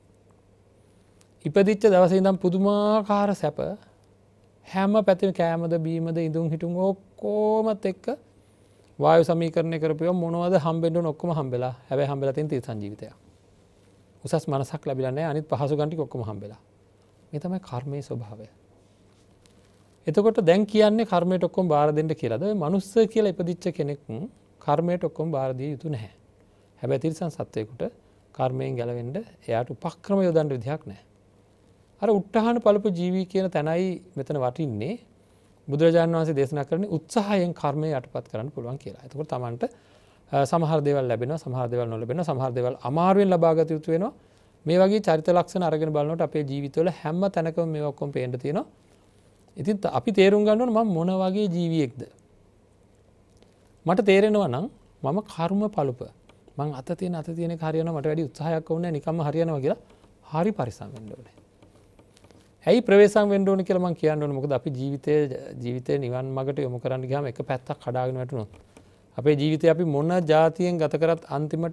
ඉපදිච්ච දවසේ ඉඳන් පුදුමාකාර සැප හැම පැත්තෙම කෑමද බීමද ඉඳුන් හිටුන් ඔක්කොමත් එක්ක වායු සමීකරණය කරපුවා මොනවද හම්බෙන්න ඕන ඔක්කොම හම්බෙලා. හැබැයි හම්බෙලා තියෙන තිරසන් ජීවිතයක්. උසස් මනසක් ලැබිලා නැහැ. අනිත් පහසුකම් ටික ඔක්කොම හම්බෙලා. මේ තමයි කර්මයේ ස්වභාවය. එතකොට දැන් කියන්නේ කර්මයට ඔක්කොම බාර දෙන්න කියලාද? ඔය මනුස්ස කියලා ඉපදිච්ච කෙනෙක් කර්මයට ඔක්කොම බාර දිය යුතු නැහැ. හැබැයි තිරිසන් සත්වයකට කර්මයෙන් ගැලවෙන්න එයාට උපක්‍රම යොදන්න විදිහක් නැහැ. අර උට්ටහන පළපු ජීවී කියන තැනයි මෙතන වටින්නේ. බුදුරජාණන් වහන්සේ දේශනා කරන්නේ උත්සාහයෙන් කර්මය යටපත් කරන්න පුළුවන් කියලා. එතකොට Tamanට සමහර දේවල් ලැබෙනවා, සමහර දේවල් නොලැබෙනවා, සමහර දේවල් අමාරුවෙන් ලබා ගත යුතු වෙනවා. මේ වගේ චරිත ලක්ෂණ අරගෙන බලනකොට අපේ ජීවිතවල හැම තැනකම මේව ඔක්කොම පේන්න තියෙනවා. ඉතින් අපි තේරුම් ගන්න ඕන මම මොන වගේ ජීවියෙක්ද? මට තේරෙනවා නම් මම කර්ම පළුප. මං අත තියෙන අත තියෙන එක හරියනවා මට වැඩි උත්සාහයක් ඕනේ නැහැ නිකම්ම හරියනවා කියලා හරි පරිස්සම් වෙන්න ඕනේ. ඇයි ප්‍රවේශම් වෙන්න ඕනේ කියලා මං කියන්න ඕනේ. මොකද අපි ජීවිතයේ ජීවිතේ නිවන් මාර්ගට යොමු කරන්න ගියාම එක පැත්තක් කඩාගෙන වැටුණොත් අපේ ජීවිතේ අපි මොන જાතියෙන් ගත කරත් අන්තිමට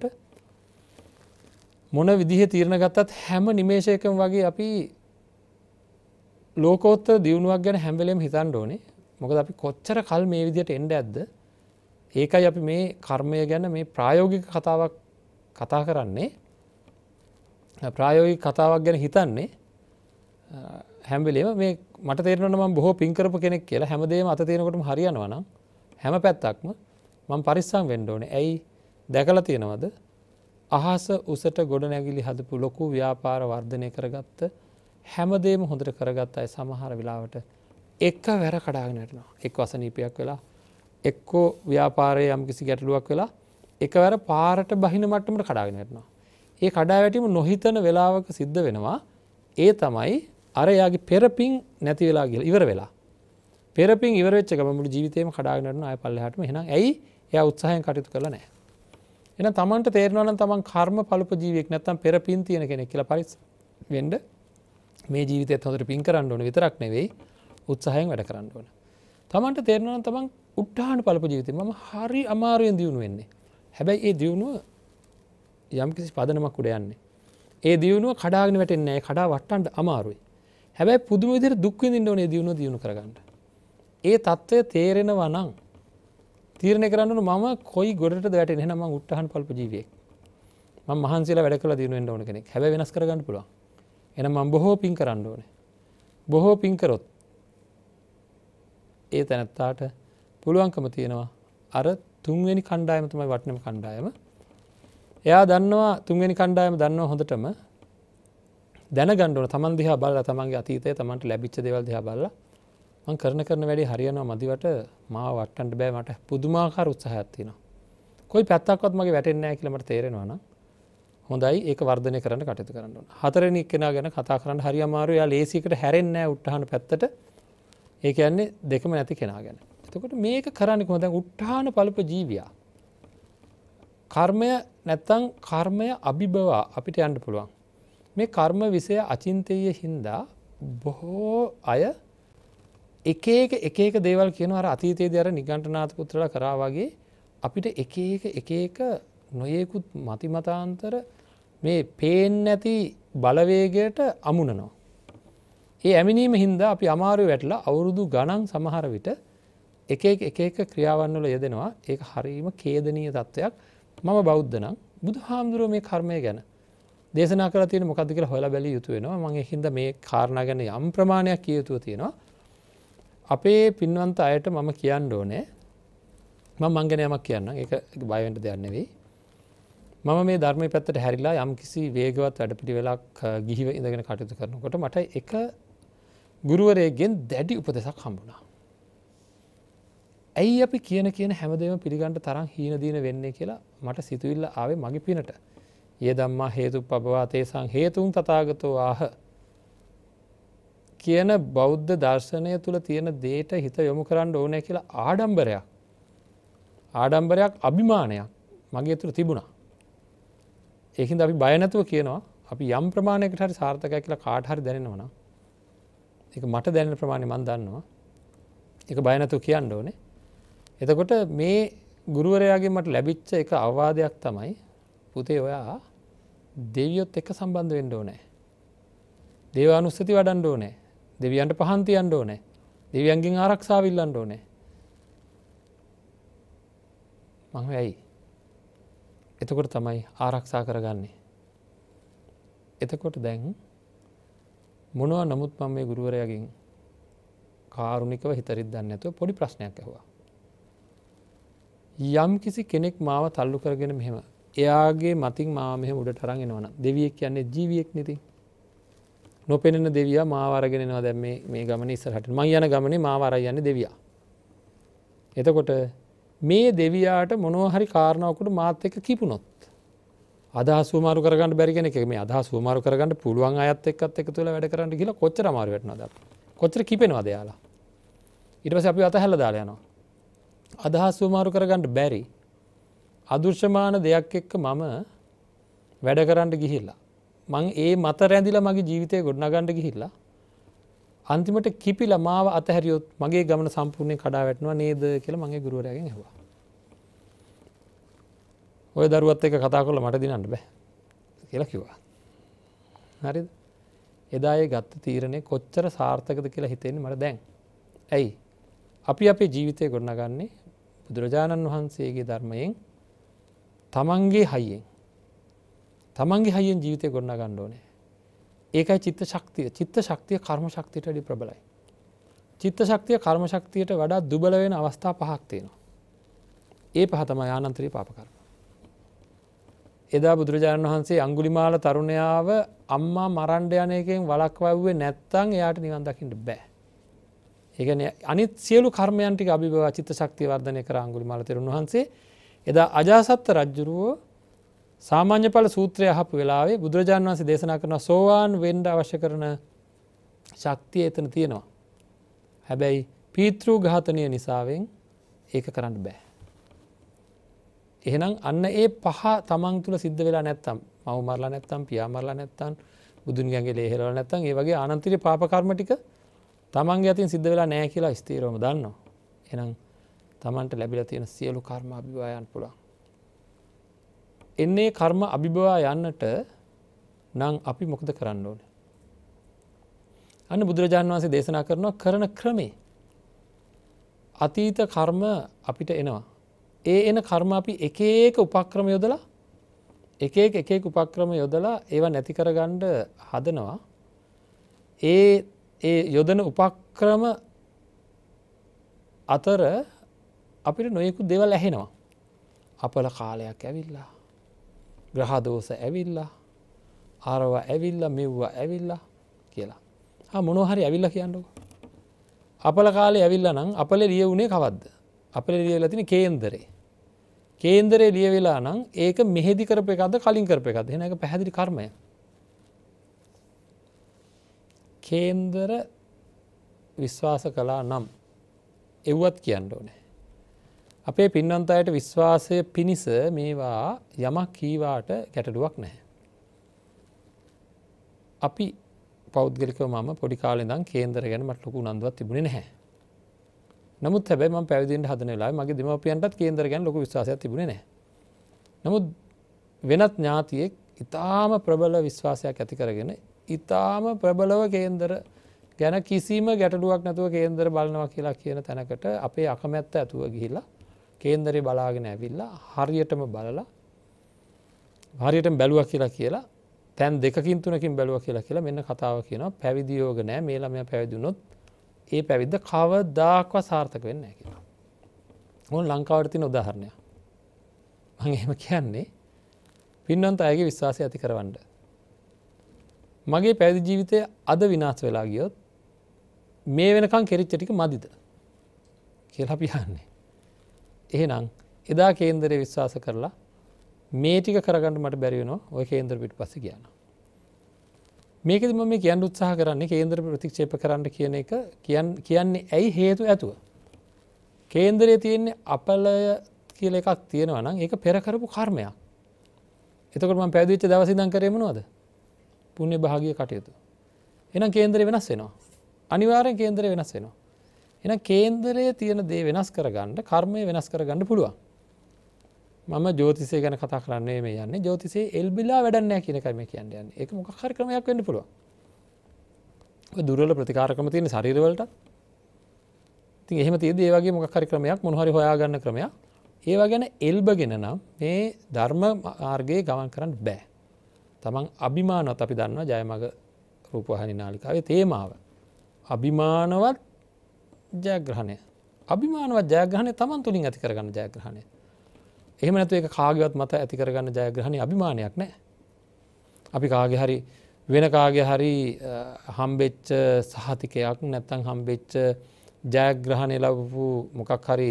මොන විදිහේ තීරණ ගත්තත් හැම නිමේෂයකම වගේ අපි ලෝකෝත්තර දියුණුවක් ගැන හැම වෙලේම හිතන්න ඕනේ. මොකද අපි කොච්චර කල් මේ විදිහට එන්න ඇද්ද? ඒකයි අපි මේ කර්මය ගැන මේ ප්‍රායෝගික කතාවක් කතා කරන්නේ. ප්‍රායෝගික කතාවක් ගැන හිතන්නේ හැම වෙලේම මේ මට තේරෙනවා මම බොහෝ පින් කරපු කෙනෙක් කියලා හැමදේම අත තියෙනකොටම හරියනවා නම් හැම පැත්තක්ම මම පරිස්සම් වෙන්න ඕනේ. ඇයි දැකලා තියෙනවද? අහස උසට ගොඩ නැගිලි හදපු ලොකු ව්‍යාපාර වර්ධනය කරගත්ත හැමදේම හොඳට කරගත්ත අය සමහර වෙලාවට එකවර කඩාගෙන වැටෙනවා. එක්ක අසනීපයක් වෙලා එක්කෝ ව්‍යාපාරයේ යම් කිසි ගැටලුවක් වෙලා එකවර පාරට බහින මට්ටමට කඩාගෙන වැටෙනවා. ඒ කඩා වැටීම නොහිතන වෙලාවක සිද්ධ වෙනවා. ඒ තමයි අර යාගේ පෙරපින් නැති වෙලා ගිහලා ඉවර වෙලා. පෙරපින් ඉවර වෙච්ච ගමන් මුළු ජීවිතේම කඩාගෙන යනවා ආය පල්ලෙහාටම. එහෙනම් ඇයි? එයා උත්සාහයෙන් කටයුතු කරලා නැහැ. එහෙනම් Tamanට තේරෙනවා නම් Taman කර්ම පළප ජීවියෙක් නැත්තම් පෙරපින් තියෙන කෙනෙක් කියලා පරිස්සම් වෙන්න මේ ජීවිතයත් හොඳට පින් කරන්න ඕනේ විතරක් නෙවෙයි උත්සාහයෙන් වැඩ කරන්න ඕනේ. Tamanට තේරෙනවා නම් Taman උට්ටහන පළප ජීවිතේ මම හරි අමාරුවෙන් දියුණු වෙන්නේ. හැබැයි ඒ දියුණුව යම් කිසි පදනමක් උඩ යන්නේ. ඒ දියුණුව කඩාගෙන වැටෙන්නේ නැහැ. කඩා වට්ටන්න අමාරුයි. හැබැයි පුදුම විදිහට දුක් විඳින්න ඕනේ දියුණුව දියුණු කරගන්න. ඒ தত্ত্বය තේරෙනවා නම් තීරණය කරන්න ඕන මම කොයි ගොඩටද වැටෙන්නේ. එහෙනම් මම උට්ටහන පළප ජීවියෙක්. මම මහන්සියලා වැඩ කරලා දියුණු වෙන්න ඕන කෙනෙක්. හැබැයි වෙනස් කරගන්න පුළුවන්. එහෙනම් මම බොහෝ පින් කරන්න ඕනේ. බොහෝ පින් කරොත් ඒ තැනත්තාට පුළුවන්කම තියෙනවා අර තුන්වෙනි කණ්ඩායම තමයි වටිනම කණ්ඩායම. එයා දන්නවා තුන්වෙනි කණ්ඩායම දන්නවා හොඳටම දැනගන්න ඕන තමන් දිහා බලලා තමන්ගේ අතීතය තමන්ට ලැබිච්ච දේවල් දිහා බලලා මම කරන කරන වැඩේ හරියනවා මදිවට මාව වටන්න බෑ මට පුදුමාකාර උත්සාහයක් තියෙනවා. કોઈ පැත්තක්වත් මගේ වැටෙන්නේ නැහැ කියලා මට තේරෙනවා නම් හොඳයි ඒක වර්ධනය කරන්න කටයුතු කරන්න ඕන. හතරවෙනි එක්කෙනා ගැන කතා කරන්න හරි අමාරුයි. එයා ලේසියකට හැරෙන්නේ නැහැ උට්ටහන පැත්තට. ඒ කියන්නේ දෙකම නැති කෙනා ගැන. එතකොට මේක කරන්නේ කොහොමද? දැන් උට්ටහන පළප ජීවියා. කර්මය නැත්තම් කර්මය අභිභව අපිට යන්න පුළුවන්. මේ කර්ම විෂය අචින්තයේ හින්දා බොහෝ අය එක එක එක එක දේවල් කියනවා. අර අතීතයේදී අර නිගණ්ඨනාථ පුත්‍රලා කරා වගේ අපිට එක එක එක එක නොයෙකුත් මති මතාන්තර මේ පේන්නේ නැති බලවේගයට අමුණනවා. ඒ ඇමිනීම හින්දා අපි අමාරුවේ වැටලා අවුරුදු ගණන් සමහර විට එක එක එක එක ක්‍රියාවන් වල යෙදෙනවා. ඒක හරීම ඛේදනීය තත්ත්වයක්. මම බෞද්ධ නම් බුදුහාමුදුරුවෝ මේ කර්මය ගැන දේශනා කරලා තියෙන මොකද්ද කියලා හොයලා බැලිය යුතු වෙනවා. මම ඒකින්ද මේ කාරණා ගැන යම් ප්‍රමාණයක් කිය යුතුව තියෙනවා. අපේ පින්වන්ත අයට මම කියන්න ඕනේ මම මං ගැන යමක් කියන්නම්. ඒක බය වෙන්න දෙයක් නෙවෙයි. මම මේ ධර්මයේ පැත්තට හැරිලා යම් කිසි වේගවත් වැඩපිළිවෙලක් ගිහිව ඉඳගෙන කටයුතු කරනකොට මට එක ගුරුවරයෙක්ගෙන් දැඩි උපදෙසක් හම්බුණා. ඇයි අපි කියන කියන හැමදේම පිළිගන්න තරම් හීන දීන වෙන්නේ කියලා මට සිතුවිල්ල ආවේ මගේ පිනට. යේ ධම්මා හේතුප්පවා තේසං හේතුන් තථාගතෝ ආහ කියන බෞද්ධ දර්ශනය තුල තියෙන දේට හිත යොමු කරන්න ඕනේ කියලා ආඩම්බරයක් ආඩම්බරයක් අභිමානයක් මගේ තුල තිබුණා. ඒකින්ද අපි බය නැතුව කියනවා අපි යම් ප්‍රමාණයකට හරි සාර්ථකයි කියලා කාට හරි දැනෙනවා නම් ඒක මට දැනෙන ප්‍රමාණය මම දන්නවා. ඒක බය නැතුව කියන්න ඕනේ. එතකොට මේ ගුරුවරයාගෙන් මට ලැබිච්ච එක අවවාදයක් තමයි පුතේ ඔයා දෙවියොත් එක්ක සම්බන්ධ වෙන්න ඕනේ. දේවානුස්සති වඩන්න ඕනේ. දෙවියන්ට පහන් තියන්න ඕනේ. දෙවියන්ගෙන් ආරක්ෂාව ඉල්ලන්න ඕනේ. මම ඇයි? එතකොට තමයි ආරක්ෂා කරගන්නේ. එතකොට දැන් මොනවා නමුත් මම මේ ගුරුවරයාගෙන් කාරුණිකව හිතරිද්දක් නැතුව පොඩි ප්‍රශ්නයක් ඇහුවා. යම් කිසි කෙනෙක් මාව තල්ලු කරගෙන මෙහෙම එයාගේ මතින් මාව මෙහෙම උඩට අරන් එනවනම් දෙවියෙක් කියන්නේ ජීවියෙක් නෙති. නොපෙනෙන දෙවියා මාව අරගෙන එනවා දැන් මේ මේ ගමනේ ඉස්සරහට. මං යන ගමනේ මාව අරන් යන්නේ දෙවියා. එතකොට මේ දෙවියාට මොනවා හරි කාරණාවකට මාත් එක්ක කිපුණොත් අදහස් සුමාරු කරගන්න බැරි කෙනෙක් මේ අදහස් සුමාරු කරගන්න පුළුවන් අයත් එක්කත් එකතු වෙලා වැඩ කරන්න ගිහලා කොච්චර අමාරු වෙටනවද අපි. කොච්චර කිපෙනවද යාලා. ඊට පස්සේ අපි අතහැරලා දාලා යනවා. අදහස් සුමාරු කරගන්න බැරි අදෘශ්‍යමාන දෙයක් එක්ක මම වැඩ කරන්න ගිහිල්ලා මං ඒ මත රැඳිලා මගේ ජීවිතය ගොඩනගන්න ගිහිල්ලා අන්තිමට කිපිලා මාව අතහැරියොත් මගේ ගමන සම්පූර්ණයෙන් කඩා වැටෙනවා නේද කියලා මගේ ගුරුවරයාගෙන් ඇහුවා. ඔය දරුවත් එක්ක කතා කරලා මට දිනන්න බෑ කියලා කිව්වා. හරිද? එදා ඒ ගත්ත තීරණය කොච්චර සාර්ථකද කියලා හිතෙන්නේ මට දැන්. ඇයි? අපි අපේ ජීවිතය ගොඩනගන්නේ බුදුරජාණන් වහන්සේගේ ධර්මයෙන් තමන්ගේ හයියෙන්. තමන්ගේ හයියෙන් ජීවිතය ගොඩනගන්න ඕනේ. ඒකයි චිත්ත ශක්තිය. චිත්ත ශක්තිය කර්ම ශක්තියට වඩා ප්‍රබලයි. චිත්ත ශක්තිය කර්ම ශක්තියට වඩා දුබල වෙන අවස්ථා පහක් තියෙනවා. ඒ පහ තමයි ආනන්තරීය පාප කර්ම. එදා බුදුරජාණන් වහන්සේ අංගුලිමාල තරුණයාව අම්මා මරන්න යන එකෙන් වළක්වුවේ නැත්තම් එයාට නිවන් දකින්න බෑ. ඒ කියන්නේ අනිත් සියලු කර්මයන් ටික අභිභවා චිත්ත ශක්තිය වර්ධනය කර අංගුලිමාල තෙරුන් වහන්සේ එදා අජාසත් රජුරුව සාමාන්‍ය ඵල සූත්‍රය අහපු වෙලාවේ බුදුරජාණන් වහන්සේ දේශනා කරන සෝවාන් වෙන්න අවශ්‍ය කරන ශක්තිය එතන තියෙනවා. හැබැයි පීතෘ ඝාතනය නිසාවෙන් ඒක කරන්න බෑ. එහෙනම් අන්න ඒ පහ තමන් තුළ සිද්ධ වෙලා නැත්තම් මව් මරලා නැත්තම් පියා මරලා නැත්තම් බුදුන් ගඟේ ලේ හෙලවලා නැත්තම් ඒ වගේ ආනන්තරීය පාප කර්ම ටික තමන්ගේ අතින් සිද්ධ වෙලා නැහැ කියලා ස්ථිරවම දන්නවා. එහෙනම් තමන්ට ලැබිලා තියෙන සියලු කර්ම අභිභවා යන්න පුළුවන්. එන්නේ කර්ම අභිභවා යන්නට නම් අපි මොකද කරන්න ඕනේ? අන්න බුදුරජාණන් වහන්සේ දේශනා කරනවා කරන ක්‍රමේ. අතීත කර්ම අපිට එනවා. ඒ එන කර්ම අපි එක එක උපක්‍රම යොදලා එක එක එක එක උපක්‍රම යොදලා ඒවා නැති කරගන්න හදනවා. ඒ ඒ යොදන උපක්‍රම අතර අපිට නොයෙකුත් දේවල් ඇහෙනවා. අපල කාලයක් ඇවිල්ලා, ග්‍රහ දෝෂ ඇවිල්ලා, ආරව ඇවිල්ලා, මෙව්ව ඇවිල්ලා කියලා. ආ මොනවා හරි ඇවිල්ලා කියන්නකෝ. අපල කාලේ ඇවිල්ලා නම් අපලේ ලියුනේ කවද්ද? අපලේ ලියලා තියෙන කේන්දරේ. කේන්දරේ ලියවිලා නම් ඒක මෙහෙදි කරපු එකක්ද කලින් කරපු එකක්ද? එහෙනම් ඒක පැහැදිලි කර්මයක්. කේන්දර විශ්වාස කළා නම් එව්වත් කියන්න ඕනේ. අපේ පින්වන්ත අයට විශ්වාසය පිණිස මේවා යමක් කීවාට ගැටලුවක් නැහැ. අපි පෞද්ගලිකව මම පොඩි කාලේ ඉඳන් කේන්දර ගැන මට ලොකු උනන්දුවක් තිබුණේ නැහැ. නමුත් හැබැයි මම පැවිදි වෙන්න හදන වෙලාවේ මගේ දෙමව්පියන්ටත් කේන්දර ගැන ලොකු විශ්වාසයක් තිබුණේ නැහැ. නමුත් වෙනත් ඥාතියෙක් ඊටාම ප්‍රබල විශ්වාසයක් ඇති කරගෙන ඊටාම ප්‍රබලව කේන්දර ගැන කිසිම ගැටලුවක් නැතුව කේන්දර බලනවා කියලා කියන තැනකට අපේ අකමැත්ත ඇතුව ගිහිල්ලා කේන්දරේ බලාගෙන ඇවිල්ලා හරියටම බලලා හරියටම බැලුවා කියලා කියලා තැන් දෙකකින් තුනකින් බැලුවා කියලා කියලා මෙන්න කතාව කියනවා පැවිදි යෝග නැහැ මේ ළමයා පැවිදි වුණොත් ඒ පැවිද්ද කවදාකවත් සාර්ථක වෙන්නේ නැහැ කියලා. ඕන ලංකාවට තියෙන උදාහරණයක්. මම එහෙම කියන්නේ පින්නන්ත අයගේ විශ්වාසය ඇති කරවන්න. මගේ පැවිදි ජීවිතය අද විනාශ වෙලා ගියොත් මේ වෙනකන් කෙරිච්ච ටික මදිද කියලා අපි අහන්නේ. එහෙනම් එදා කේන්දරේ විශ්වාස කරලා මේ ටික කරගන්න මට බැරි වෙනවා ওই කේන්දර පිටපස්සේ ගියා. මේකෙදි මම මේ කියන්න උත්සාහ කරන්නේ කේන්දර ප්‍රතික්ෂේප කරන්න කියන එක කියන්නේ ඇයි හේතු ඇතුව. කේන්දරයේ තියෙන්නේ අපලය කියලා එකක් තියෙනවා නම් ඒක පෙර කරපු කර්මයක්. එතකොට මම පැවිදි වෙච්ච දවස් ඉඳන් කරේ මොනවද? පුණ්‍ය භාගීය කටයුතු. එහෙනම් කේන්දරය වෙනස් වෙනවා. අනිවාර්යෙන් කේන්දරය වෙනස් වෙනවා. එහෙනම් කේන්දරයේ තියෙන දේ වෙනස් කරගන්න කර්මය වෙනස් කරගන්න පුළුවන්. මම ජ්‍යොතිෂය ගැන කතා කරන්නේ මේ යන්නේ ජ්‍යොතිෂයේ එල්බිලා වැඩක් නැහැ කියන එකයි මේ කියන්නේ යන්නේ. ඒක මොකක් හරි ක්‍රමයක් වෙන්න පුළුවන්. ඔය දුර්වල ප්‍රතිකාරකම තියෙන ශරීර වලට. ඉතින් එහෙම තියෙද්දි ඒ වගේ මොකක් හරි ක්‍රමයක් මොන හරි හොයාගන්න ක්‍රමයක්. ඒවා ගැන එල්බගෙන නම් මේ ධර්ම මාර්ගයේ ගමන් කරන්න බෑ. තමන් අභිමානවත් අපි දන්නවා ජයමග රූපවාහිනී නාලිකාවේ තේමාව. අභිමානවත් ජයග්‍රහණය. අභිමානවත් ජයග්‍රහණය තමන් තුළින් ඇති කරගන්න ජයග්‍රහණය. එහෙම නැතු ඒක කාගේවත් මත ඇති කරගන්න ජයග්‍රහණය අභිමානයක් නෑ. අපි කාගේ හරි වෙන කාගේ හරි හම්බෙච්ච සහතිකයක් නැත්තම් හම්බෙච්ච ජයග්‍රහණය ලැබපු මොකක් හරි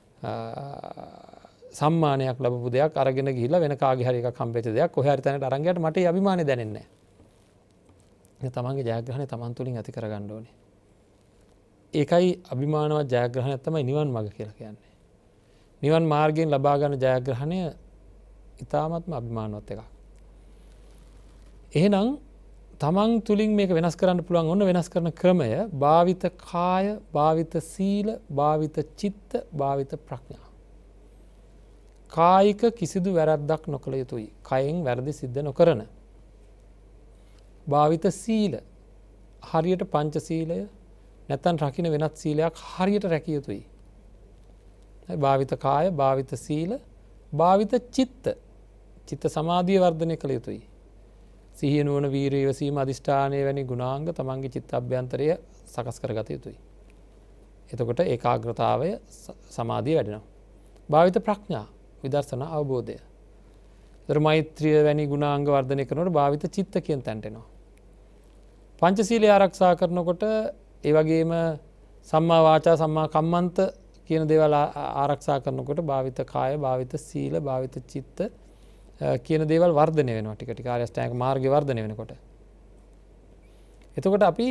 සම්මානයක් ලැබපු දෙයක් අරගෙන ගිහිල්ලා වෙන කාගේ හරි එකක් හම්බෙච්ච දෙයක් කොහේ හරි තැනකට අරන් ගියාට මට ඒ අභිමානය දැනෙන්නේ නැහැ. තමන්ගේ ජයග්‍රහණය තමන් තුළින් ඇති කරගන්න ඕනේ. ඒකයි අභිමානවත් ජයග්‍රහණයක් තමයි නිවන් මඟ කියලා කියන්නේ. නිවන් මාර්ගයෙන් ලබා ගන්න ජයග්‍රහණය ඉතාමත්ම අභිමානවත් එකක්. එහෙනම් තමන් තුළින් මේක වෙනස් කරන්න පුළුවන් ඔන්න වෙනස් කරන ක්‍රමය භාවිත කාය, භාවිත සීල, භාවිත චිත්ත, භාවිත ප්‍රඥා. කායික කිසිදු වැරැද්දක් නොකළ යුතුයි. කයෙන් වැරදි සිද්ධ නොකරන. භාවිත සීල හරියට පංච සීලය නැත්තන් රකින්න වෙනත් සීලයක් හරියට රැකිය යුතුයි. භාවිත කාය, භාවිත සීල, භාවිත චිත්ත, චිත්ත සමාධිය වර්ධනය කළ යුතුයි. සිහිය නුවණ වීරිය ඉවසීම අධිෂ්ඨානය වැනි ගුණාංග තමන්ගේ චිත්ත අභ්‍යන්තරය සකස් කරගත යුතුයි. එතකොට ඒකාග්‍රතාවය සමාධිය වැඩෙනවා. භාවිත ප්‍රඥා විදර්ශනා අවබෝධය. ඒතර මෛත්‍රිය වැනි ගුණාංග වර්ධනය කරනකොට භාවිත චිත්ත කියන තැනට එනවා. පංචශීලය ආරක්ෂා කරනකොට ඒ වගේම සම්මා වාචා සම්මා කම්මන්ත කියන දේවල් ආරක්ෂා කරනකොට භාවිත කාය, භාවිත සීල, භාවිත චිත්ත කියන දේවල් වර්ධනය වෙනවා ටික ටික ආර්ය අෂ්ටාංග මාර්ගය වර්ධනය වෙනකොට. එතකොට අපි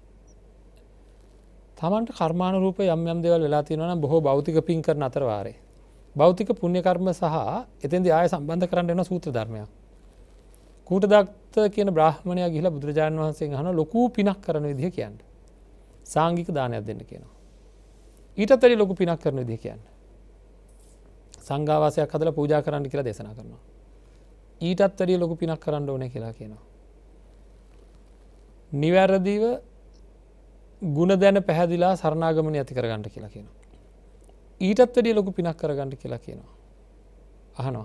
තමන්ට කර්මානුරූප යම් යම් දේවල් වෙලා තියෙනවා නම් බොහෝ භෞතික පින් කරන අතර වාරේ භෞතික පුණ්‍ය කර්ම සහ එතෙන්දී ආය සම්බන්ධ කරන්න වෙන සූත්‍ර ධර්මයක්. කූටදත්ත කියන බ්‍රාහ්මණයා ගිහිලා බුදුරජාණන් වහන්සේගෙන් අහන ලොකු පිනක් කරන විදිහ කියන්න. සාංගික දානයක් දෙන්න කියනවා. ඊටත් වැඩි ලොකු පිනක් කරන විදිහ කියන්න. සංඝාවාසයක් හදලා පූජා කරන්න කියලා දේශනා කරනවා. ඊටත් වැඩිය ලොකු පිනක් කරන්න ඕනේ කියලා කියනවා. නිවැරදිව ගුණ දැන පැහැදිලා සරණාගමනය ඇති කරගන්න කියලා කියනවා. ඊටත් වැඩිය ලොකු පිනක් කරගන්න කියලා කියනවා. අහනවා.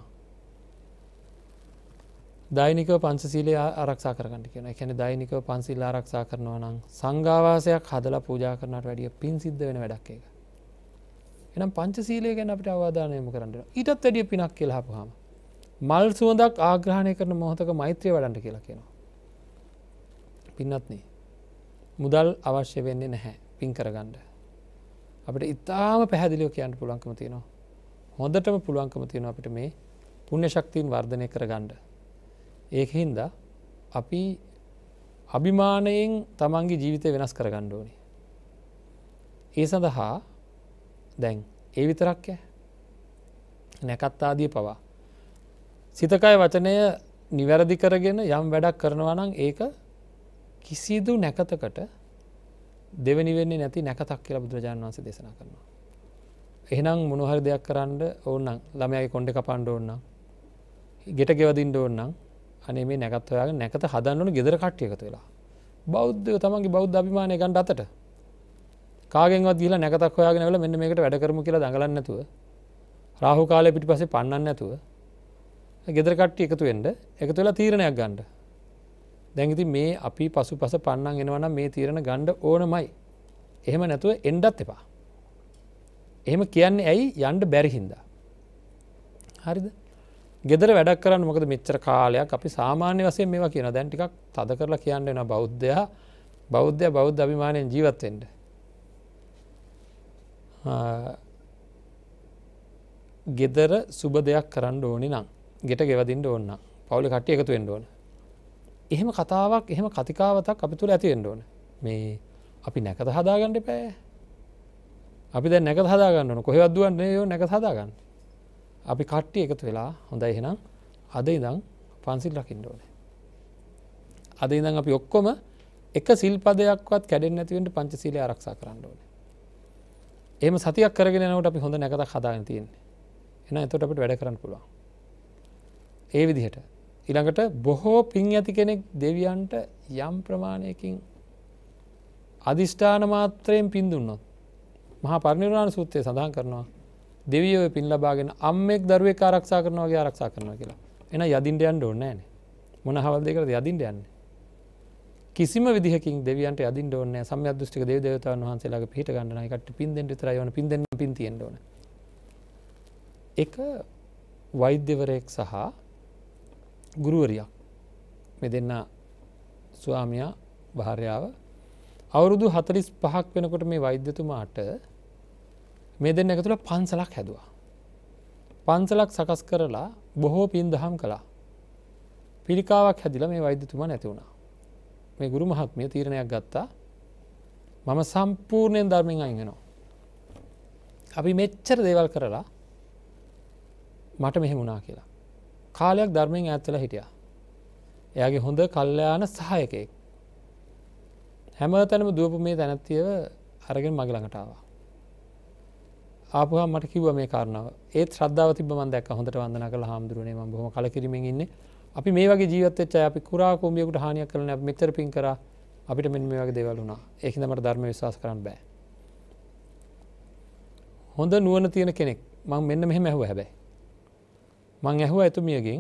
දෛනිකව පංචශීලය ආරක්ෂා කරගන්න කියනවා. ඒ කියන්නේ දෛනිකව පංචශීල ආරක්ෂා කරනවා නම් සංඝාවාසයක් හදලා පූජා කරනවට වැඩිය පින් සිද්ධ වෙන වැඩක් ඒක. එහෙනම් පංචශීලය ගැන අපිට අවධානය යොමු කරන්න වෙනවා. ඊටත් වැඩිය පිනක් කියලා අහපුවාම මල් සුවඳක් ආග්‍රහණය කරන මොහොතක මෛත්‍රිය වඩන්න කියලා කියනවා. පින්වත්නි, මුදල් අවශ්‍ය වෙන්නේ නැහැ පින් කරගන්න. අපිට ඉතාම පැහැදිලිව කියන්න පුළුවන්කම තියෙනවා. හොඳටම පුළුවන්කම තියෙනවා අපිට මේ පුණ්‍ය ශක්තියින් වර්ධනය කරගන්න. ඒකින්ද අපි අභිමානයෙන් තමන්ගේ ජීවිතය වෙනස් කරගන්න ඕනේ. ඒ සඳහා දැන් ඒ විතරක් ඈ නැකත් ආදී පවා සිතකය වචනය නිවැරදි කරගෙන යම් වැඩක් කරනවා නම් ඒක කිසිදු නැකතකට දෙවෙනි වෙන්නේ නැති නැකතක් කියලා බුදුරජාණන් වහන්සේ දේශනා කරනවා. එහෙනම් මොන හරි දෙයක් කරන්න ඕන නම් ළමයාගේ කොණ්ඩේ කපන්න ඕන නම් ගෙට ගෙවදින්න ඕන නම් අනේ මේ නැකත් හොයාගෙන නැකත හදන්න ඕන ගෙදර කට්ටිය එකතු වෙලා. බෞද්ධයෝ තමන්ගේ බෞද්ධ අභිමානය ගන්න අතට කාගෙන්වත් ගිහිල්ලා නැකතක් හොයාගෙන ඇවිල්ලා මෙන්න මේකට වැඩ කරමු කියලා දඟලන්නේ නැතුව රාහු කාලේ පිටිපස්සේ පන්නන්න නැතුව ගෙදර කට්ටිය එකතු වෙන්න එකතු වෙලා තීරණයක් ගන්න. දැන් ඉතින් මේ අපි පසුපස පන්නන් එනවා නම් මේ තීරණ ගන්න ඕනමයි. එහෙම නැතුව එන්නත් එපා. එහෙම කියන්නේ ඇයි? යන්න බැරි හින්දා. හරිද? ගෙදර වැඩක් කරන්න මොකද මෙච්චර කාලයක් අපි සාමාන්‍ය වශයෙන් මේවා කියනවා. දැන් ටිකක් තද කරලා කියන්න වෙනවා බෞද්ධයා බෞද්ධයා බෞද්ධ අභිමානයෙන් ජීවත් වෙන්න. ගෙදර සුබ දෙයක් කරන්න ඕනේ නම් ගෙට ගෙවදින්න ඕන නම් පවුලේ කට්ටිය එකතු වෙන්න ඕන. එහෙම කතාවක් එහෙම කතිකාවතක් අපි තුල ඇති වෙන්න ඕන. මේ අපි නැකත හදාගන්න එපා. අපි දැන් නැකත හදාගන්න ඕන. කොහෙවත් දුවන්නේ නෙවෙයි නැකත හදාගන්න. අපි කට්ටිය එකතු වෙලා හොඳයි එහෙනම් අද ඉඳන් පන්සිල් රකින්න ඕනේ. අද ඉඳන් අපි ඔක්කොම එක සිල්පදයක්වත් කැඩෙන්නේ නැති වෙන්න පංචශීලය ආරක්ෂා කරන්න ඕනේ. එහෙම සතියක් කරගෙන යනකොට අපි හොඳ නැකතක් හදාගෙන තියෙන්නේ. එහෙනම් එතකොට අපිට වැඩ කරන්න පුළුවන්. ඒ විදිහට ඊළඟට බොහෝ පින් ඇති කෙනෙක් දෙවියන්ට යම් ප්‍රමාණයකින් අදිෂ්ඨාන මාත්‍රයෙන් පින් දුන්නොත් මහා පරිනිර්වාණ සූත්‍රයේ සඳහන් කරනවා දෙවියෝ පින් ලබාගෙන අම්මෙක් දරුවෙක් ආරක්ෂා කරනවා වගේ ආරක්ෂා කරනවා කියලා. එහෙනම් යදින්න යන්න ඕනේ නැහනේ. මොන හවල් දෙයකටද යදින්න යන්නේ? කිසිම විදිහකින් දෙවියන්ට යදින්න ඕනේ නැහැ. සම්‍යක් දෘෂ්ටික දේව දේවතාවුන් වහන්සේලාගේ පිහිට ගන්න නම් ඒකට පින් දෙන්න විතරයි ඕන. පින් දෙන්න පින් තියෙන්න ඕනේ. එක වෛද්‍යවරයෙක් සහ ගුරුවරියක් මේ දෙන්න ස්වාමියා භාර්යාව අවුරුදු හතළිස් පහක් වෙනකොට මේ වෛද්‍යතුමාට මේ දෙන්න එකතුල පන්සලක් හැදුවා. පන්සලක් සකස් කරලා බොහෝ පින් දහම් කළා. පිළිකාවක් හැදිලා මේ වෛද්‍යතුමා නැති වුණා. මේ ගුරු මහත්මිය තීරණයක් ගත්තා මම සම්පූර්ණයෙන් ධර්මයෙන් අයින් වෙනවා. අපි මෙච්චර දේවල් කරලා මට මෙහෙම වුණා කියලා. කාලයක් ධර්මයෙන් ඈත් වෙලා හිටියා. එයාගේ හොඳ කල්යාණ සහායකයෙක්. හැමතැනම දුවපු මේ තැනැත්තියව අරගෙන මගේ ළඟට ආවා. ආපුවාම මට කිව්වා මේ කාරණාව. ඒත් ශ්‍රද්ධාව තිබ්බ මම දැක්කා හොඳට වන්දනා කරලා හාමුදුරනේ මම බොහොම කලකිරීමෙන් ඉන්නේ. අපි මේ වගේ ජීවත් වෙච්ච අය අපි කුරා කුඹියෙකුට හානියක් කරලා නැහැ. අපි මෙච්චර පින් කරා. අපිට මෙන්න මේ වගේ දේවල් වුණා. ඒකින්ද මට ධර්ම විශ්වාස කරන්න බෑ. හොඳ නුවණ තියෙන කෙනෙක්. මම මෙන්න මෙහෙම ඇහුවා හැබැයි. මං ඇහුවා එතුමියගෙන්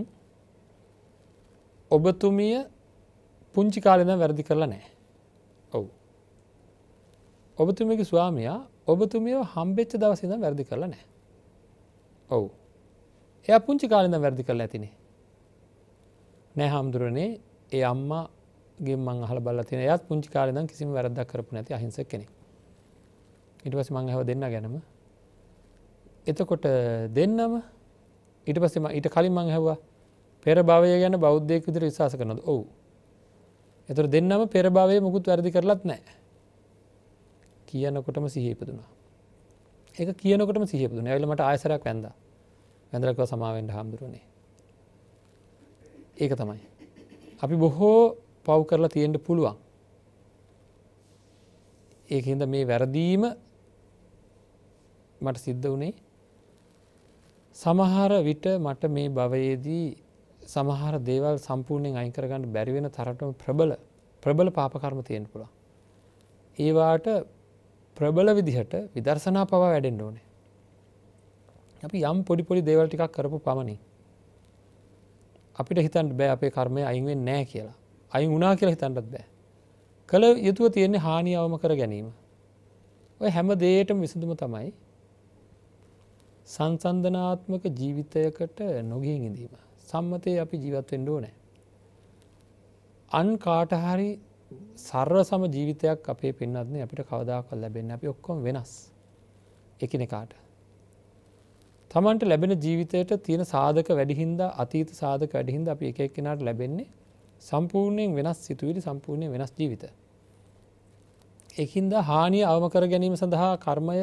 ඔබතුමිය පුංචි කාලේ ඉඳන් වැරදි කරලා නැහැ. ඔව්. ඔබතුමියගේ ස්වාමියා ඔබතුමියව හම්බෙච්ච දවසේ ඉඳන් වැරදි කරලා නැහැ. ඔව්. එයා පුංචි කාලේ ඉඳන් වැරදි කරලා ඇතිනේ. නෑ හාමුදුරනේ ඒ අම්මාගෙන් මං අහලා බලලා තියෙනවා. එයාත් පුංචි කාලේ ඉඳන් කිසිම වැරද්දක් කරපු නැති අහිංසක කෙනෙක්. ඊට පස්සේ මං ඇහුවා දෙන්න ගැනම. එතකොට දෙන්නම ඊට පස්සේ මම ඊට කලින් මං ඇහුවා පෙර භවය ගැන බෞද්ධයෙක් විදිහට විශ්වාස කරනවද? ඔව්. එතකොට දෙන්නම පෙර භවයේ මුකුත් වැරදි කරලත් නැහැ. කියනකොටම සිහිය ඉපදුනා. ඒක කියනකොටම සිහිය ඉපදුනා. ඒවිල මට ආයසරයක් වැන්දා. වැන්දලා කිව්වා සමා වෙන්න හාමුදුරනේ. ඒක තමයි. අපි බොහෝ පව් කරලා තියෙන්න පුළුවන්. ඒකින්ද මේ වැරදීම මට සිද්ධ වුණේ සමහර විට මට මේ භවයේදී සමහර දේවල් සම්පූර්ණයෙන් අයින් කරගන්න බැරි වෙන තරමටම ප්‍රබල ප්‍රබල පාප කර්ම තියෙන්න පුළුවන්. ඒවාට ප්‍රබල විදිහට විදර්ශනා පවා වැඩෙන්න ඕනේ. අපි යම් පොඩි පොඩි දේවල් ටිකක් කරපු පමණින් අපිට හිතන්න බෑ අපේ කර්මය අයින් වෙන්නේ නැහැ කියලා. අයින් වුණා කියලා හිතන්නත් බෑ. කල යුතුව තියෙන්නේ හානිය අවම කර ගැනීම. ඔය හැම දෙයකටම විසඳුම තමයි සංසන්දනාත්මක ජීවිතයකට නොගිහින් ඉඳීම. සම්මතයේ අපි ජීවත් වෙන්න ඕනේ. අන් කාට හරි සර්ව සම ජීවිතයක් අපේ පින්නත් නේ අපිට කවදාකවත් ලැබෙන්නේ. අපි ඔක්කොම වෙනස්. එකිනෙකාට. තමන්ට ලැබෙන ජීවිතයට තියෙන සාධක වැඩි හින්දා අතීත සාධක වැඩි හින්දා අපි එක එක්කෙනාට ලැබෙන්නේ සම්පූර්ණයෙන් වෙනස් සිතුවිලි සම්පූර්ණයෙන් වෙනස් ජීවිත. ඒකින්ද හානිය අවම කර ගැනීම සඳහා කර්මය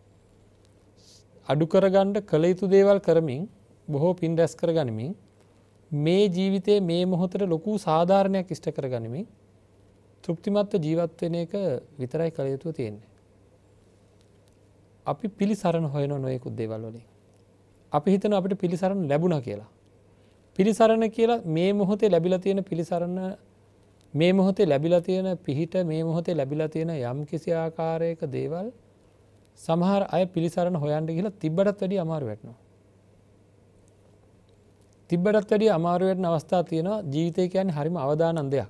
අඩු කරගන්න කළ යුතු දේවල් කරමින් බොහෝ පින් රැස් කරගනිමින් මේ ජීවිතයේ මේ මොහොතේ ලොකු සාධාරණයක් ඉෂ්ට කරගනිමින් තෘප්තිමත්ව ජීවත් වෙන එක විතරයි කළ යුතු තියෙන්නේ. අපි පිළිසරණ හොයන නොයෙකුත් දේවල් වලින් අපි හිතන අපිට පිළිසරණ ලැබුණා කියලා. පිළිසරණ කියලා මේ මොහොතේ ලැබිලා තියෙන පිළිසරණ මේ මොහොතේ ලැබිලා තියෙන පිහිට මේ මොහොතේ ලැබිලා තියෙන යම් කිසි ආකාරයක දේවල් සමහර අය පිළිසරණ හොයන්න ගිහලා තිබ්බටත් වැඩිය අමාරු වෙනවා. තිබ්බටත් වැඩිය අමාරු වෙන අවස්ථා තියෙනවා. ජීවිතය කියන්නේ හරිම අවදානම් දෙයක්.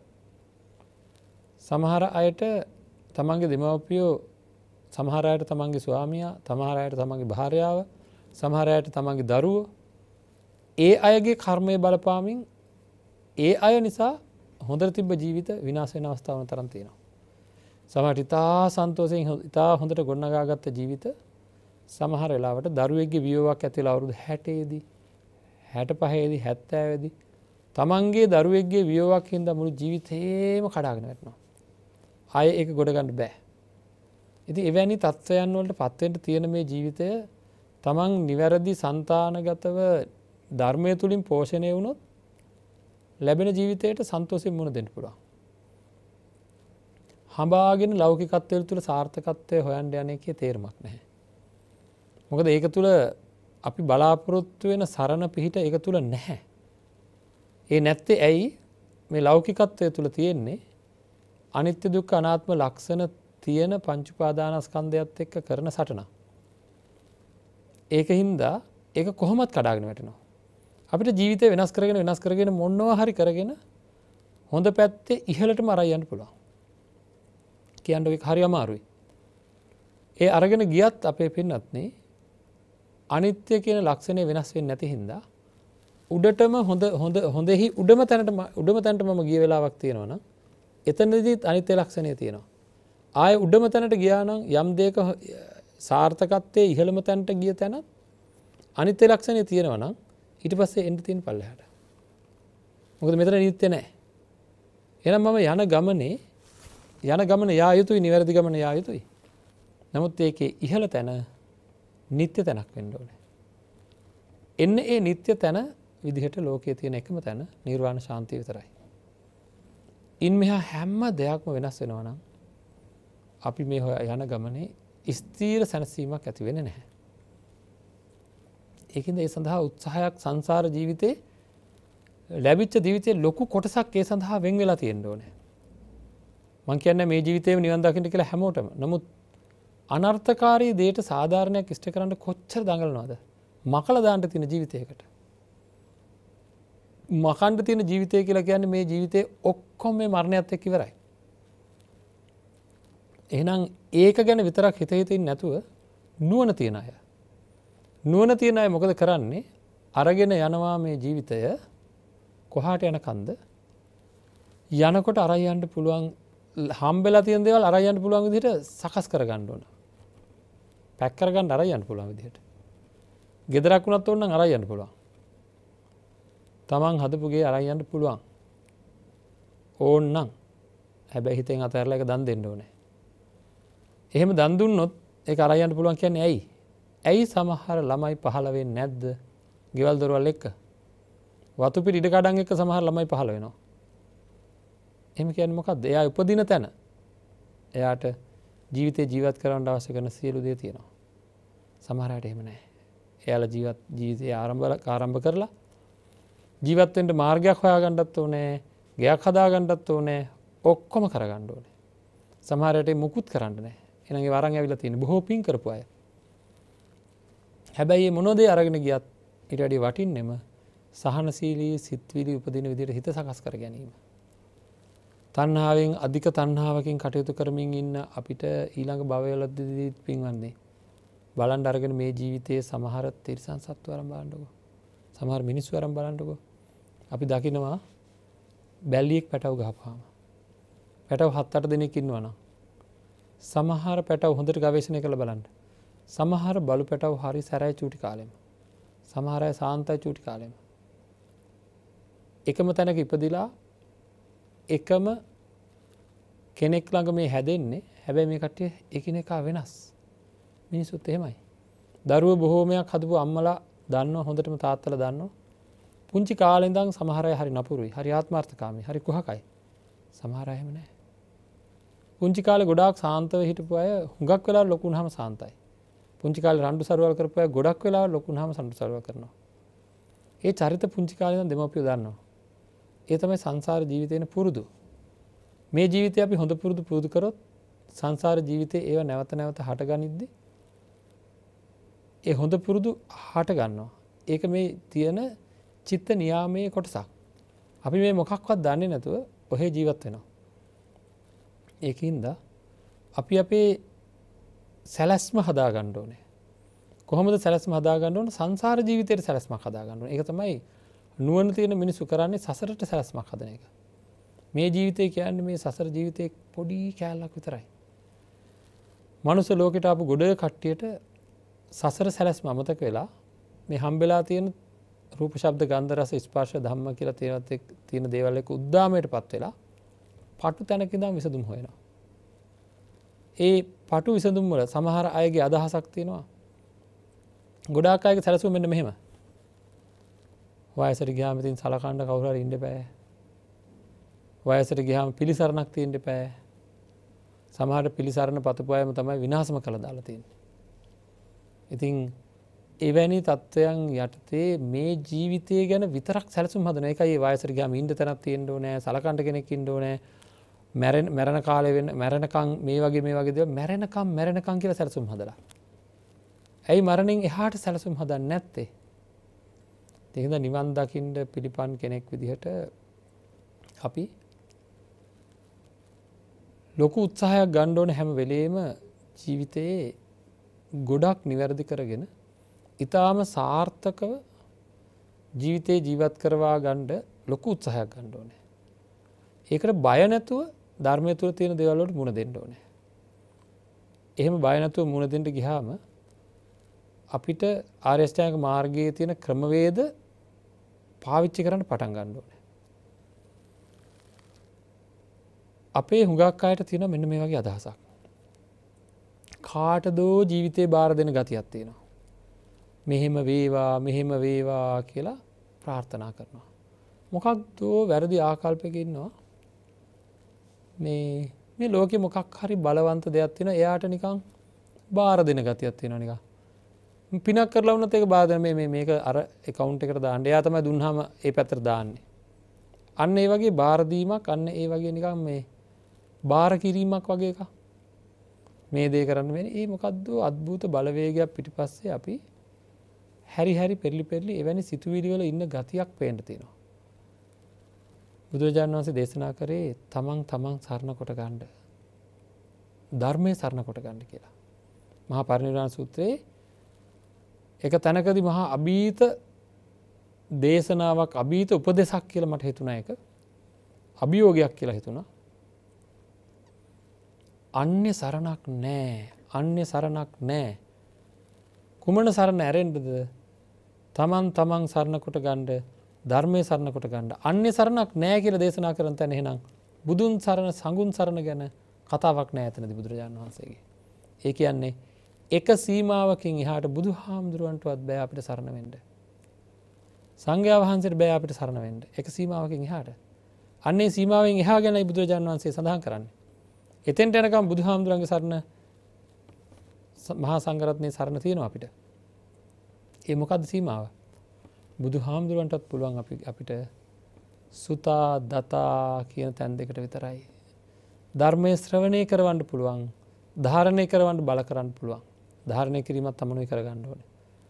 සමහර අයට තමන්ගේ දෙමව්පියෝ සමහර අයට තමන්ගේ ස්වාමියා සමහර අයට තමන්ගේ භාර්යාව සමහර අයට තමන්ගේ දරුවෝ ඒ අයගේ කර්මය බලපාමින් ඒ අය නිසා හොඳට තිබ්බ ජීවිත විනාශ වෙන අවස්ථාවන් තරම් තියෙනවා. සමහරට ඉතා සන්තෝෂයෙන් ඉතා හොඳට ගොඩනගාගත්ත ජීවිත සමහර වෙලාවට දරුවෙක්ගේ වියෝවක් ඇති වෙලා අවුරුදු හැටේදී හැටපහේදී හැත්තෑවේදී තමන්ගේ දරුවෙක්ගේ වියෝවක් හින්දා මුළු ජීවිතේම කඩාගෙන වැටෙනවා. ආයේ ඒක ගොඩ ගන්න බෑ. ඉතින් එවැනි තත්ත්වයන් වලට පත් වෙන්න තියෙන මේ ජීවිතය තමන් නිවැරදි సంతానගතව ධර්මය තුලින් පෝෂණය වුණොත් ලැබෙන ජීවිතයට සන්තෝෂයෙන් මුහුණ දෙන්න පුළුවන්. හඹාගෙන ලෞකිකත්වය තුළ සාර්ථකත්වය හොයන්න යන එකේ තේරුමක් නැහැ. මොකද ඒක තුළ අපි බලාපොරොත්තු වෙන සරණ පිහිට ඒක තුළ නැහැ. ඒ නැත්තේ ඇයි මේ ලෞකිකත්වය තුළ තියෙන්නේ අනිත්‍ය දුක්ඛ අනාත්ම ලක්ෂණ තියෙන පංච උපාදානස්කන්ධයත් එක්ක කරන සටන. ඒකින්ද ඒක කොහොමත් කඩාගෙන වැටෙනවා. අපිට ජීවිතය වෙනස් කරගෙන වෙනස් කරගෙන මොනවා හරි කරගෙන හොඳ පැත්තේ ඉහළටම අරයි යන්න පුළුවන්. කියන්න ඒක හරි අමාරුයි. ඒ අරගෙන ගියත් අපේ පින්නත්නේ අනිත්‍ය කියන ලක්ෂණය වෙනස් වෙන්නේ නැති හින්දා උඩටම හොඳ හොඳ හොඳෙහි උඩම තැනට උඩම තැනට මම ගිය වෙලාවක් තියෙනවා නම් එතනදිත් අනිත්‍ය ලක්ෂණය තියෙනවා. ආයේ උඩම තැනට ගියා නම් යම් දෙයක සාර්ථකත්වයේ ඉහළම තැනට ගිය තැන අනිත්‍ය ලක්ෂණය තියෙනවා නම් ඊට පස්සේ එන්න තියෙන පල්ලෙහාට. මොකද මෙතන නිත්‍ය නැහැ. එහෙනම් මම යන ගමනේ යන ගමන යා යුතුයි, නිවැරදි ගමන යා යුතුයි. නමුත් ඒකේ ඉහළ තැන නිත්‍ය තැනක් වෙන්න ඕනේ. එන්න ඒ නිත්‍ය තැන විදිහට ලෝකයේ තියෙන එකම තැන නිර්වාණ ශාන්තිය විතරයි. ඉන් මෙහා හැම දෙයක්ම වෙනස් වෙනවා නම් අපි මේ යන ගමනේ ස්ථීර සැනසීමක් ඇති වෙන්නේ නැහැ. ඒකින්ද ඒ සඳහා උත්සාහයක් සංසාර ජීවිතේ ලැබිච්ච ජීවිතේ ලොකු කොටසක් ඒ සඳහා වෙන් වෙලා තියෙන්න ඕනේ. මං කියන්නේ මේ ජීවිතේම නිවන් දකින්න කියලා හැමෝටම. නමුත් අනර්ථකාරී දෙයට සාධාරණයක් ඉෂ්ට කරන්න කොච්චර දඟලනවද? මකලා දාන්න තියෙන ජීවිතයකට. මකන්න තියෙන ජීවිතය කියලා කියන්නේ මේ ජීවිතේ ඔක්කොම මේ මරණයත් එක්ක ඉවරයි. එහෙනම් ඒක ගැන විතරක් හිත හිතින් නැතුව නුවණ තියන අය. නුවණ තියන අය මොකද කරන්නේ? අරගෙන යනවා මේ ජීවිතය කොහාට යනකන්ද? යනකොට අරයි යන්න පුළුවන් හම්බෙලා තියෙන දේවල් අරයි යන්න පුළුවන් විදිහට සකස් කරගන්න ඕන. පැක් කරගන්න අරයි යන්න පුළුවන් විදිහට. ගෙදරක් වුණත් ඕන නම් අරයි යන්න පුළුවන්. තමන් හදපු ගේ අරයි යන්න පුළුවන්. ඕන් නම් හැබැයි හිතෙන් අතහැරලා ඒක දන් දෙන්න ඕනේ. එහෙම දන් දුන්නොත් ඒක අරයි යන්න පුළුවන් කියන්නේ ඇයි? ඇයි සමහර ළමයි පහළ වෙන්නේ නැද්ද? ගෙවල් දොරවල් එක්ක. වතු පිට ඉඩ කඩන් එක්ක සමහර ළමයි පහළ වෙනවා. එහෙම කියන්නේ මොකද්ද? එයා උපදින තැන එයාට ජීවිතේ ජීවත් කරන්න අවශ්‍ය කරන සියලු දේ තියෙනවා. සමහර අයට එහෙම නැහැ. එයාලා ජීවත් ජීවිතය ආරම්භ ආරම්භ කරලා ජීවත් වෙන්න මාර්ගයක් හොයාගන්නත් ඕනේ, ගෙයක් හදාගන්නත් ඕනේ, ඔක්කොම කරගන්න ඕනේ. සමහර අයට මුකුත් කරන්න නැහැ. එහෙනම් ඒ වරන් ඇවිල්ලා තියෙන බොහෝ පින් කරපු අය. හැබැයි මේ මොනෝදේ අරගෙන ගියත් ඊට වැඩි වටින්නෙම සහනශීලී සිත්විලි උපදින විදිහට හිත සකස් කර ගැනීම. තණ්හාවෙන් අධික තණ්හාවකින් කටයුතු කරමින් ඉන්න අපිට ඊළඟ භවවලදී පින්වන්නේ බලන්න අරගෙන මේ ජීවිතයේ සමහර තිරිසන් සත්තු අරන් බලන්නකෝ. සමහර මිනිස්සු අරන් බලන්නකෝ. අපි දකිනවා බැල්ලියෙක් පැටව ගහපුවාම. පැටව හත් අට දෙනෙක් ඉන්නවනම් සමහර පැටව හොඳට ගවේෂණය කරලා බලන්න. සමහර බලු පැටව හරි සැරයි චූටි කාලෙම. සමහර අය සාන්තයි චූටි කාලෙම. එකම තැනක ඉපදිලා එකම කෙනෙක් ළඟ මේ හැදෙන්නේ. හැබැයි මේ කට්ටිය එකිනෙකා වෙනස්. මිනිසුත් එහෙමයි. දරුවෝ බොහෝමයක් හදපු අම්මලා දන්නවා, හොඳටම තාත්තලා දන්නවා. පුංචි කාලේ ඉඳන් සමහර අය හරි නපුරුයි, හරි ආත්මార్థකාමී, හරි කුහකයි. සමහර අය එහෙම නැහැ. පුංචි කාලේ ගොඩාක් සාන්තව හිටපු අය හුඟක් වෙලා ලොකු වුණාම සාන්තයි. පුංචි කාලේ රණ්ඩු සරුවල් කරපු අය ගොඩක් වෙලා ලොකු වුණාම රණ්ඩු සරුවල් කරනවා. ඒ චරිත පුංචි කාලේ ඉඳන් දෙමව්පියෝ දන්නවා. ඒ තමයි සංසාර ජීවිතේන පුරුදු. මේ ජීවිතේ අපි හොඳ පුරුදු පුරුදු කරොත් සංසාර ජීවිතේ ඒව නැවත නැවත හටගනිද්දි ඒ හොඳ පුරුදු හට ගන්නවා. ඒක මේ තියෙන චිත්ත නියාමයේ කොටසක්. අපි මේ මොකක්වත් දන්නේ නැතුව ඔහේ ජීවත් වෙනවා. ඒකින්ද අපි අපේ සැලැස්ම හදා ගන්න ඕනේ. කොහොමද සැලැස්ම හදා ගන්න ඕනේ? සංසාර ජීවිතේට සැලැස්මක් හදා ගන්න ඕනේ. ඒක තමයි නුවණ තියෙන මිනිස්සු කරන්නේ, සසරට සැලැස්මක් හදන එක. මේ ජීවිතය කියන්නේ මේ සසර ජීවිතේ පොඩි කෑල්ලක් විතරයි. මනුස්ස ලෝකෙට ආපු ගොඩ කට්ටියට සසර සැලැස්ම අමතක වෙලා මේ හම්බෙලා තියෙන රූප ශබ්ද ගන්ධ රස ස්පර්ශ ධම්ම කියලා තියෙනත් තියෙන දේවල් එක්ක උද්දාමයටපත් වෙලා පටු තැනක ඉඳන් විසඳුම් හොයනවා. ඒ පටු විසඳුම් වල සමහර අයගේ අදහසක් තියෙනවා. ගොඩාක් අයගේ සැලසුම මෙන්න මෙහෙම. වයසට ගියාම ඉතින් සලකන්න කවුරු හරි ඉන්න බෑ. වයසට ගියාම පිළිසරණක් තියෙන්න බෑ. සමහර පිළිසරණ පතපු අයම තමයි විනාශම කළා දාලා තියෙන්නේ. ඉතින් එවැනි තත්ත්වයන් යටතේ මේ ජීවිතය ගැන විතරක් සැලසුම් හදන එකයි. වයසට ගියාම ඉන්න තැනක් තියෙන්න ඕනේ, සලකන්න කෙනෙක් ඉන්න ඕනේ. මැරෙන මැරෙන කාලේ වෙන මැරෙනකන් මේ වගේ මේ වගේ දේවල් මැරෙනකන් මැරෙනකන් කියලා සැලසුම් හදලා. ඇයි මරණයෙන් එහාට සැලසුම් හදන්නේ නැත්තේ? ඒකද නිවන් දකින්න පිළිපන් කෙනෙක් විදිහට අපි ලොකු උත්සාහයක් ගන්න ඕනේ හැම වෙලේම ජීවිතයේ ගොඩක් නිවැරදි කරගෙන ඊටාම සාර්ථකව ජීවිතේ ජීවත් කරවා ගන්න ලොකු උත්සාහයක් ගන්න ඕනේ. ඒකට බය නැතුව ධර්මයේ තුල තියෙන දේවල් වලට මුහුණ දෙන්න ඕනේ. එහෙම බය නැතුව මුහුණ දෙන්න ගියාම අපිට ආර්ය අෂ්ටාංග මාර්ගයේ තියෙන ක්‍රමවේද පාවිච්චි කරන්න පටන් ගන්න ඕනේ. අපේ හුඟක් අයට තියෙන මෙන්න මේ වගේ අදහසක්. කාටදෝ ජීවිතේ බාර දෙන ගතියක් තියෙනවා. මෙහෙම වේවා මෙහෙම වේවා කියලා ප්‍රාර්ථනා කරනවා. මොකක්දෝ වැරදි ආකල්පයක ඉන්නවා. මේ මේ ලෝකෙ මොකක් හරි බලවන්ත දෙයක් තියෙනවා. එයාට නිකන් බාර දෙන ගතියක් තියෙනවා නිකන්. පිනක් කරලා වුණත් ඒක බාර දෙන මේ මේ මේක අර account එකට දාන්න. එයා තමයි දුන්නාම ඒ පැත්තට දාන්නේ. අන්න ඒ වගේ බාර දීමක් අන්න ඒ වගේ නිකන් මේ බාර කිරීමක් වගේ එකක්. මේ දේ කරන්න වෙන්නේ. ඒ මොකද්ද අద్భుත බලවේගයක් පිටිපස්සේ අපි හැරි හැරි පෙරලි පෙරලි එවැනි සිතුවිලි වල ඉන්න ගතියක් පේන්න තියෙනවා. බුදුරජාණන් වහන්සේ දේශනා කරේ තමන් තමන් සරණ කොට ගන්න. ධර්මයේ සරණ කොට ගන්න කියලා. මහා පරිනිර්වාණ සූත්‍රයේ එක තැනකදී මහා අභීත දේශනාවක් අභීත උපදේශක් කියලා මට හිතුණා. ඒක අභියෝගයක් කියලා හිතුණා. අන්‍ය සරණක් නැහැ. අන්‍ය සරණක් නැහැ. කුමන සරණ ඇරෙන්නද? තමන් තමන් සරණ කොට ගන්න, ධර්මයේ සරණ කොට ගන්න. අන්‍ය සරණක් නැහැ කියලා දේශනා කරන තැන එහෙනම් බුදුන් සරණ, සංඝුන් සරණ ගැන කතාවක් නැහැ එතනදී බුදුරජාණන් වහන්සේගේ. ඒ කියන්නේ එක සීමාවකින් එහාට බුදුහාමුදුරුවන්ටවත් බෑ අපිට සරණ වෙන්න. සංඝයා වහන්සේට බෑ අපිට සරණ වෙන්න. එක සීමාවකින් එහාට. අන්නේ සීමාවෙන් එහා ගැනයි බුදුරජාණන් වහන්සේ සඳහන් කරන්නේ. එතෙන්ට යනකම් බුදුහාමුදුරන්ගේ සරණ මහා සංඝරත්නයේ සරණ තියෙනවා අපිට. ඒ මොකද්ද සීමාව? බුදුහාමුදුරන්ටත් පුළුවන් අපි අපිට සුතා දතා කියන තැන් දෙකට විතරයි. ධර්මයේ ශ්‍රවණය කරවන්න පුළුවන්. ධාරණය කරවන්න බල කරන්න පුළුවන්. ධාරණය කිරීමත් තමනුයි කරගන්න ඕනේ.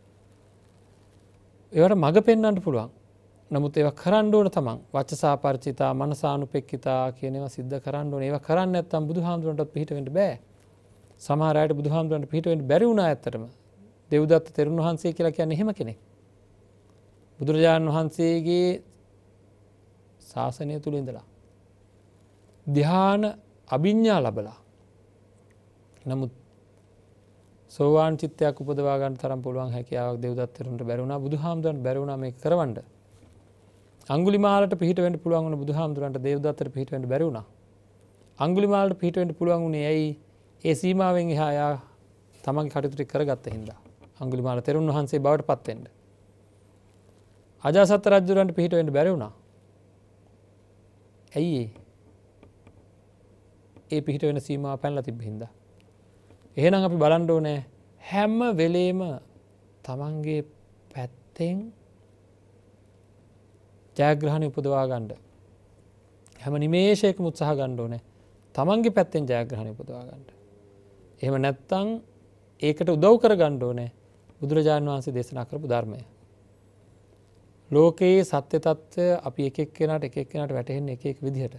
ඒවට මඟ පෙන්වන්න පුළුවන්. නමුත් ඒවා කරන්න ඕන තමන්. වචසා පරිචිතා, මනසානුපෙක්කිතා කියන ඒවා සිද්ධ කරන්න ඕනේ. ඒවා කරන්නේ නැත්නම් බුදුහාමුදුරන්ටත් පිහිට වෙන්න බෑ. සමහර අයට බුදුහාමුදුරන්ට පිහිට වෙන්න බැරි වුණා ඇත්තටම. දෙව්දත්ත තෙරුන් වහන්සේ කියලා කියන්නේ එහෙම කෙනෙක්. බුදුරජාණන් වහන්සේගේ ශාසනය තුල ඉඳලා ධ්‍යාන අභිඥා ලැබලා නමුත් සෝවාන් චිත්තයක් උපදවා ගන්න තරම් පුළුවන් හැකියාවක් දෙව්දත්ත තෙරුන්ට බැරි වුණා. බුදුහාමුදුරන්ට බැරි වුණා මේක කරවන්න. අඟුලිමාලට පිහිට වෙන්න පුළුවන් වුණ බුදුහාමුදුරන්ට දෙව්දත්තට පිහිට වෙන්න බැරි වුණා. අඟුලිමාලට පිහිට වෙන්න පුළුවන් වුණේ ඇයි? ඒ සීමාවෙන් එහා යා තමන්ගේ කටයුතු ටික කරගත්ත හින්දා. අඟුලිමාල තෙරුන් වහන්සේ බවට පත් වෙන්න. අජාසත් රජුරන්ට පිහිට වෙන්න බැරි වුණා. ඇයි ඒ? ඒ පිහිට වෙන සීමාව පැනලා තිබ්බ හින්දා. එහෙනම් අපි බලන්න ඕනේ හැම වෙලේම තමන්ගේ පැත්තෙන් ජයග්‍රහණය උපදවා ගන්න. හැම නිමේෂයකම උත්සාහ ගන්න ඕනේ තමන්ගේ පැත්තෙන් ජයග්‍රහණය උපදවා ගන්න. එහෙම නැත්නම් ඒකට උදව් කර ගන්න ඕනේ බුදුරජාණන් වහන්සේ දේශනා කරපු ධර්මය. ලෝකයේ සත්‍ය తত্ত্বය අපි එක එක්කෙනාට එක එක්කෙනාට වැටහෙන්නේ එක එක විදිහට.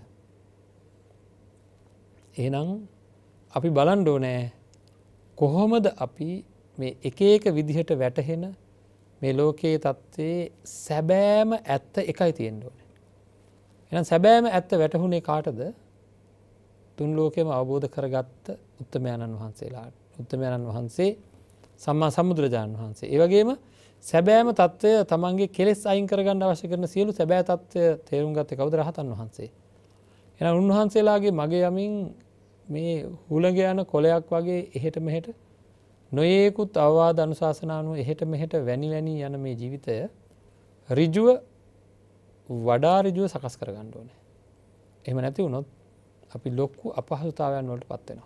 එහෙනම් අපි බලන්න ඕනේ කොහොමද අපි මේ එක එක විදිහට වැටහෙන මේ ලෝකයේ தත්ත්වයේ සැබෑම ඇත්ත එකයි තියෙන්න ඕනේ. එහෙනම් සැබෑම ඇත්ත වැටහුනේ කාටද? තුන් ලෝකෙම අවබෝධ කරගත්ත උත්තමයන්න් වහන්සේලාට. උත්තමයන්න් වහන්සේ සම්මා සම්බුදුරජාණන් වහන්සේ. ඒ වගේම සැබෑම தත්ත්වය තමන්ගේ කෙලෙස් අයින් කරගන්න අවශ්‍ය කරන සියලු සැබෑ தත්ත්වය තේරුම් ගත්තේ කවුද? රහතන් වහන්සේ. එහෙනම් උන්වහන්සේලාගේ මග යමින් මේ හුළඟ යන කොලයක් වගේ එහෙට මෙහෙට නොයේකුත් අවවාද අනුශාසනානුව එහෙට මෙහෙට වැනි වැනි යන මේ ජීවිතය ඍජුව වඩා ඍජුව සකස් කරගන්න ඕනේ. එහෙම නැති වුණොත් අපි ලොකු අපහසුතාවයන් වලට පත් වෙනවා.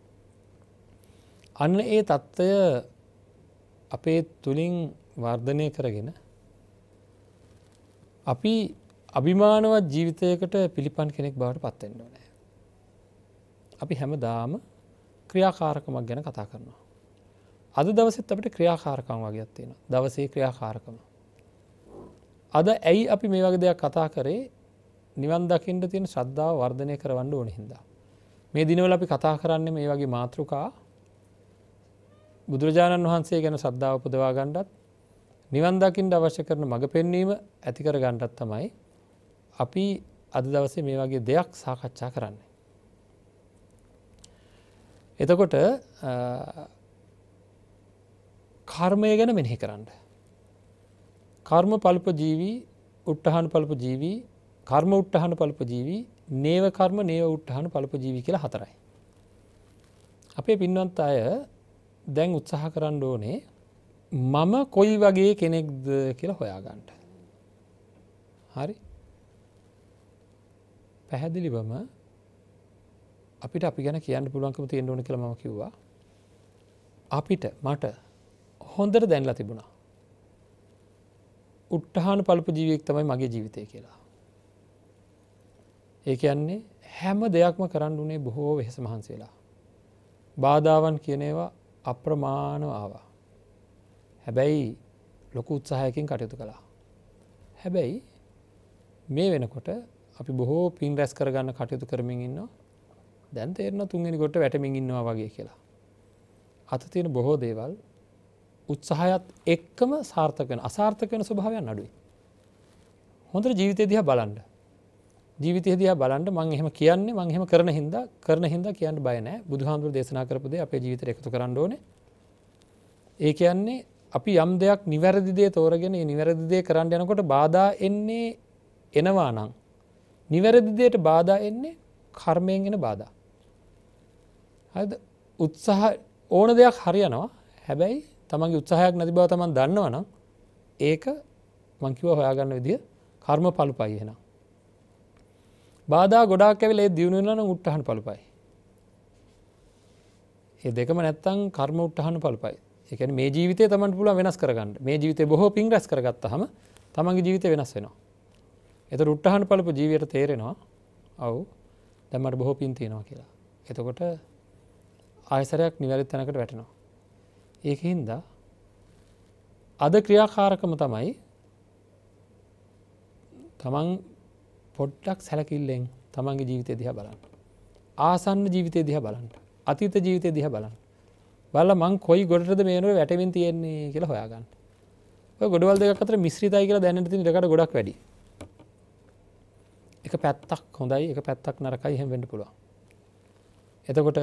අන්න ඒ తত্ত্বය අපේ තුලින් වර්ධනය කරගෙන අපි අභිමානවත් ජීවිතයකට පිළිපන් කෙනෙක් බවට පත් වෙන්න ඕනේ. අපි හැමදාම ක්‍රියාකාරකමක් ගැන කතා කරනවා. අද දවසෙත් අපිට ක්‍රියාකාරකම් වගේක් තියෙනවා. දවසේ ක්‍රියාකාරකම. අද ඇයි අපි මේ වගේ දෙයක් කතා කරේ? නිවන් දකින්න තියෙන ශ්‍රද්ධාව වර්ධනය කරවන්න ඕන හින්දා. මේ දිනවල අපි කතා කරන්නේ මේ වගේ මාතෘකා බුදුරජාණන් වහන්සේ ගැන ශ්‍රද්ධාව උපදවා ගන්නත් නිවන් දකින්න අවශ්‍ය කරන මඟ පෙන්වීම ඇති කර ගන්නත් තමයි අපි අද දවසේ මේ වගේ දෙයක් සාකච්ඡා කරන්නේ. එතකොට කර්මය ගැන මෙනෙහි කරන්න. කර්ම පල්ප ජීවී, උට්ටහන පල්ප ජීවී, කර්ම උට්ටහන පල්ප ජීවී, නේව කර්ම නේව උට්ටහන පල්ප ජීවී කියලා හතරයි. අපේ පින්වන්ත අය දැන් උත්සාහ කරන්න ඕනේ මම කොයි වගේ කෙනෙක්ද කියලා හොයාගන්න. හරි? පැහැදිලිවම අපිට අපි ගැන කියන්න පුළුවන්කම තියෙන්න ඕන කියලා මම කිව්වා. අපිට මට හොඳට දැනලා තිබුණා. උට්ටහන පල්ප ජීවියෙක් තමයි මගේ ජීවිතය කියලා. ඒ කියන්නේ හැම දෙයක්ම කරන්න උනේ බොහෝ වෙහෙස මහන්සි වෙලා. බාධාවන් කියන ඒවා අප්‍රමාණව ආවා. හැබැයි ලොකු උත්සාහයකින් කටයුතු කළා. හැබැයි මේ වෙනකොට අපි බොහෝ පින් රැස් කරගන්න කටයුතු කරමින් ඉන්නවා. දැන් තේරෙනවා තුන්වෙනි කොට වැටෙමින් ඉන්නවා වගේ කියලා. අත තියෙන බොහෝ දේවල් උත්සාහයත් එක්කම සාර්ථක වෙන අසාර්ථක වෙන ස්වභාවයන් අඩුයි. හොඳට ජීවිතය දිහා බලන්න. ජීවිතය දිහා බලන්න මම එහෙම කියන්නේ මම එහෙම කරන හින්දා කරන හින්දා කියන්න බය නැහැ. බුදුහාමුදුරු දේශනා කරපු දේ අපේ ජීවිතේට එකතු කරන්න ඕනේ. ඒ කියන්නේ අපි යම් දෙයක් නිවැරදි දේ තෝරගෙන ඒ නිවැරදි දේ කරන්න යනකොට බාධා එන්නේ එනවා නම් නිවැරදි දේට බාධා එන්නේ කර්මයෙන් එන බාධා. හරිද? උත්සාහ ඕන දෙයක් හරියනවා. හැබැයි තමන්ගේ උත්සාහයක් නැති බව තමන් දන්නවා නම් ඒක මං කිව්වා හොයාගන්න විදිය කර්ම පළුපයි එහෙනම්. බාධා ගොඩාක් ඇවිල්ලා ඒ දියුණු වෙනවා නම් උට්ටහන පළුපයි. මේ දෙකම නැත්තම් කර්ම උට්ටහන පළුපයි. ඒ කියන්නේ මේ ජීවිතේ තමන්ට පුළුවන් වෙනස් කරගන්න. මේ ජීවිතේ බොහෝ පිං රැස් කරගත්තාම තමන්ගේ ජීවිතේ වෙනස් වෙනවා. ඒතර උට්ටහන පළුප ජීවිතයට තේරෙනවා. ඔව්. දැන් මට බොහෝ පිං තියෙනවා කියලා. එතකොට ආයසරයක් නිවැරදි තැනකට වැටෙනවා. ඒකින්ද අද ක්‍රියාකාරකම තමයි තමන් පොඩ්ඩක් සැලකිල්ලෙන් තමන්ගේ ජීවිතය දිහා බලන්න. ආසන්න ජීවිතය දිහා බලන්න. අතීත ජීවිතය දිහා බලන්න. බලලා මං කොයි ගොඩටද මේ වෙනකොට වැටෙමින් තියෙන්නේ කියලා හොයාගන්න. ඔය ගොඩවල් දෙකක් අතර මිශ්‍රිතයි කියලා දැනෙන්න තියෙන ඉඩකඩ ගොඩක් වැඩි. එක පැත්තක් හොඳයි එක පැත්තක් නරකයි එහෙම වෙන්න පුළුවන්. එතකොට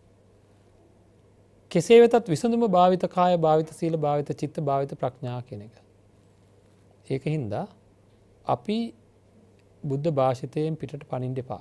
කෙසේ වෙතත් විසඳුම භාවිත කාය භාවිත සීල භාවිත චිත්ත භාවිත ප්‍රඥා කියන එක. ඒකින්ද අපි බුද්ධ භාෂිතයෙන් පිටට පනින්න එපා.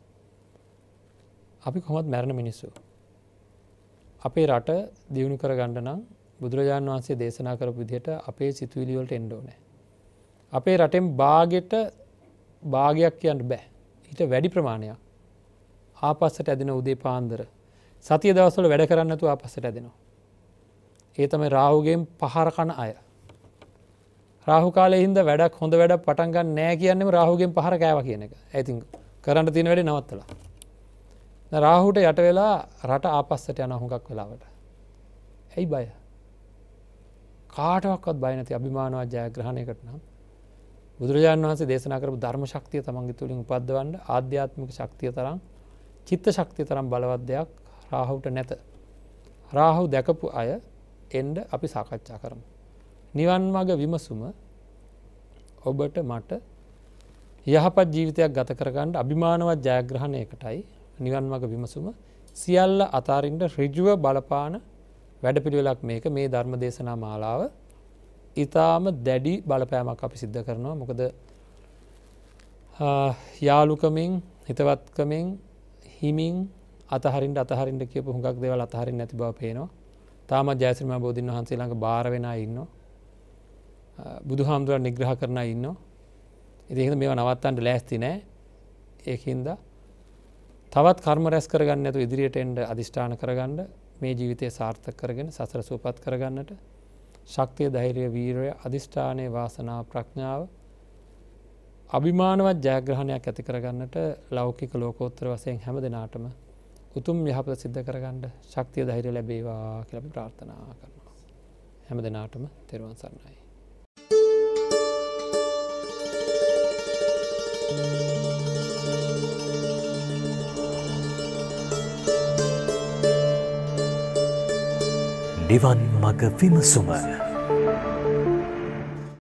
අපි කොහොමද මැරෙන මිනිස්සු. අපේ රට දියුණු කරගන්න නම් බුදුරජාණන් වහන්සේ දේශනා කරපු විදිහට අපේ සිතුවිලි වලට එන්න ඕනේ. අපේ රටෙන් භාගයට භාගයක් කියන්න බෑ. ඊට වැඩි ප්‍රමාණයක් ආපස්සට ඇදෙන උදේ පාන්දර සතිය දවස්වල වැඩ කරන්න නැතුව ආපස්සට ඇදෙනවා. ඒ තමයි රාහුගෙන් පහර කන අය. රාහු කාලේ හින්දා වැඩක් හොඳ වැඩක් පටන් ගන්න නෑ කියන්නේම රාහුගෙන් පහර කෑවා කියන එක. ඒ ඉතින් කරන්න තියෙන වැඩේ නවත්තලා. දැන් රාහුට යට වෙලා රට ආපස්සට යන හුඟක් වෙලාවට. ඇයි බය? කාටවත් බය නැති අභිමානවත් ජයග්‍රහණයකට නම් බුදුරජාණන් වහන්සේ දේශනා කරපු ධර්ම ශක්තිය තමන්ගේ තුලින් උපද්දවන්න ආධ්‍යාත්මික ශක්තිය තරම් චිත්ත ශක්තිය තරම් බලවත් දෙයක් රාහුට නැත. රාහු දැකපු අය එන්න අපි සාකච්ඡා කරමු. නිවන් මාර්ග විමසුම ඔබට මට යහපත් ජීවිතයක් ගත කරගන්න අභිමානවත් ජයග්‍රහණයකටයි නිවන් මාර්ග විමසුම සියල්ල අතාරින්න ඍජුව බලපාන වැඩපිළිවෙලක් මේක. මේ ධර්ම දේශනා මාලාව ඊටාම දැඩි බලපෑමක් අපි සිද්ධ කරනවා. මොකද යාලුකමින් හිතවත්කමින් හිමින් අතහරින්න අතහරින්න කියපු හුඟක් දේවල් අතහරින්න නැති බව පේනවා. තාමත් ජයශ්‍රීමා බෝධින් වහන්සේ ළඟ බාර වෙන අය ඉන්නවා. බුදුහාමුදුරන් නිග්‍රහ කරන අය ඉන්නවා. ඉතින් ඒක මේවා නවත්තන්න ලෑස්ති නෑ. ඒකින්ද තවත් කර්ම රැස් කරගන්න නැතුව ඉදිරියට එන්න අදිෂ්ඨාන කරගන්න මේ ජීවිතය සාර්ථක කරගෙන සසර සූපත් කරගන්නට ශක්තිය ධෛර්යය වීරය අදිෂ්ඨානයේ වාසනාව ප්‍රඥාව අභිමානවත් ජයග්‍රහණයක් ඇති කරගන්නට ලෞකික ලෝකෝත්තර වශයෙන් හැම දිනාටම උතුම් යහපත සිද්ධ කරගන්න ශක්තිය ධෛර්යය ලැබේවා කියලා අපි ප්‍රාර්ථනා කරනවා. හැම දිනාටම තෙරුවන් සරණයි. නිවන් මඟ විමසුම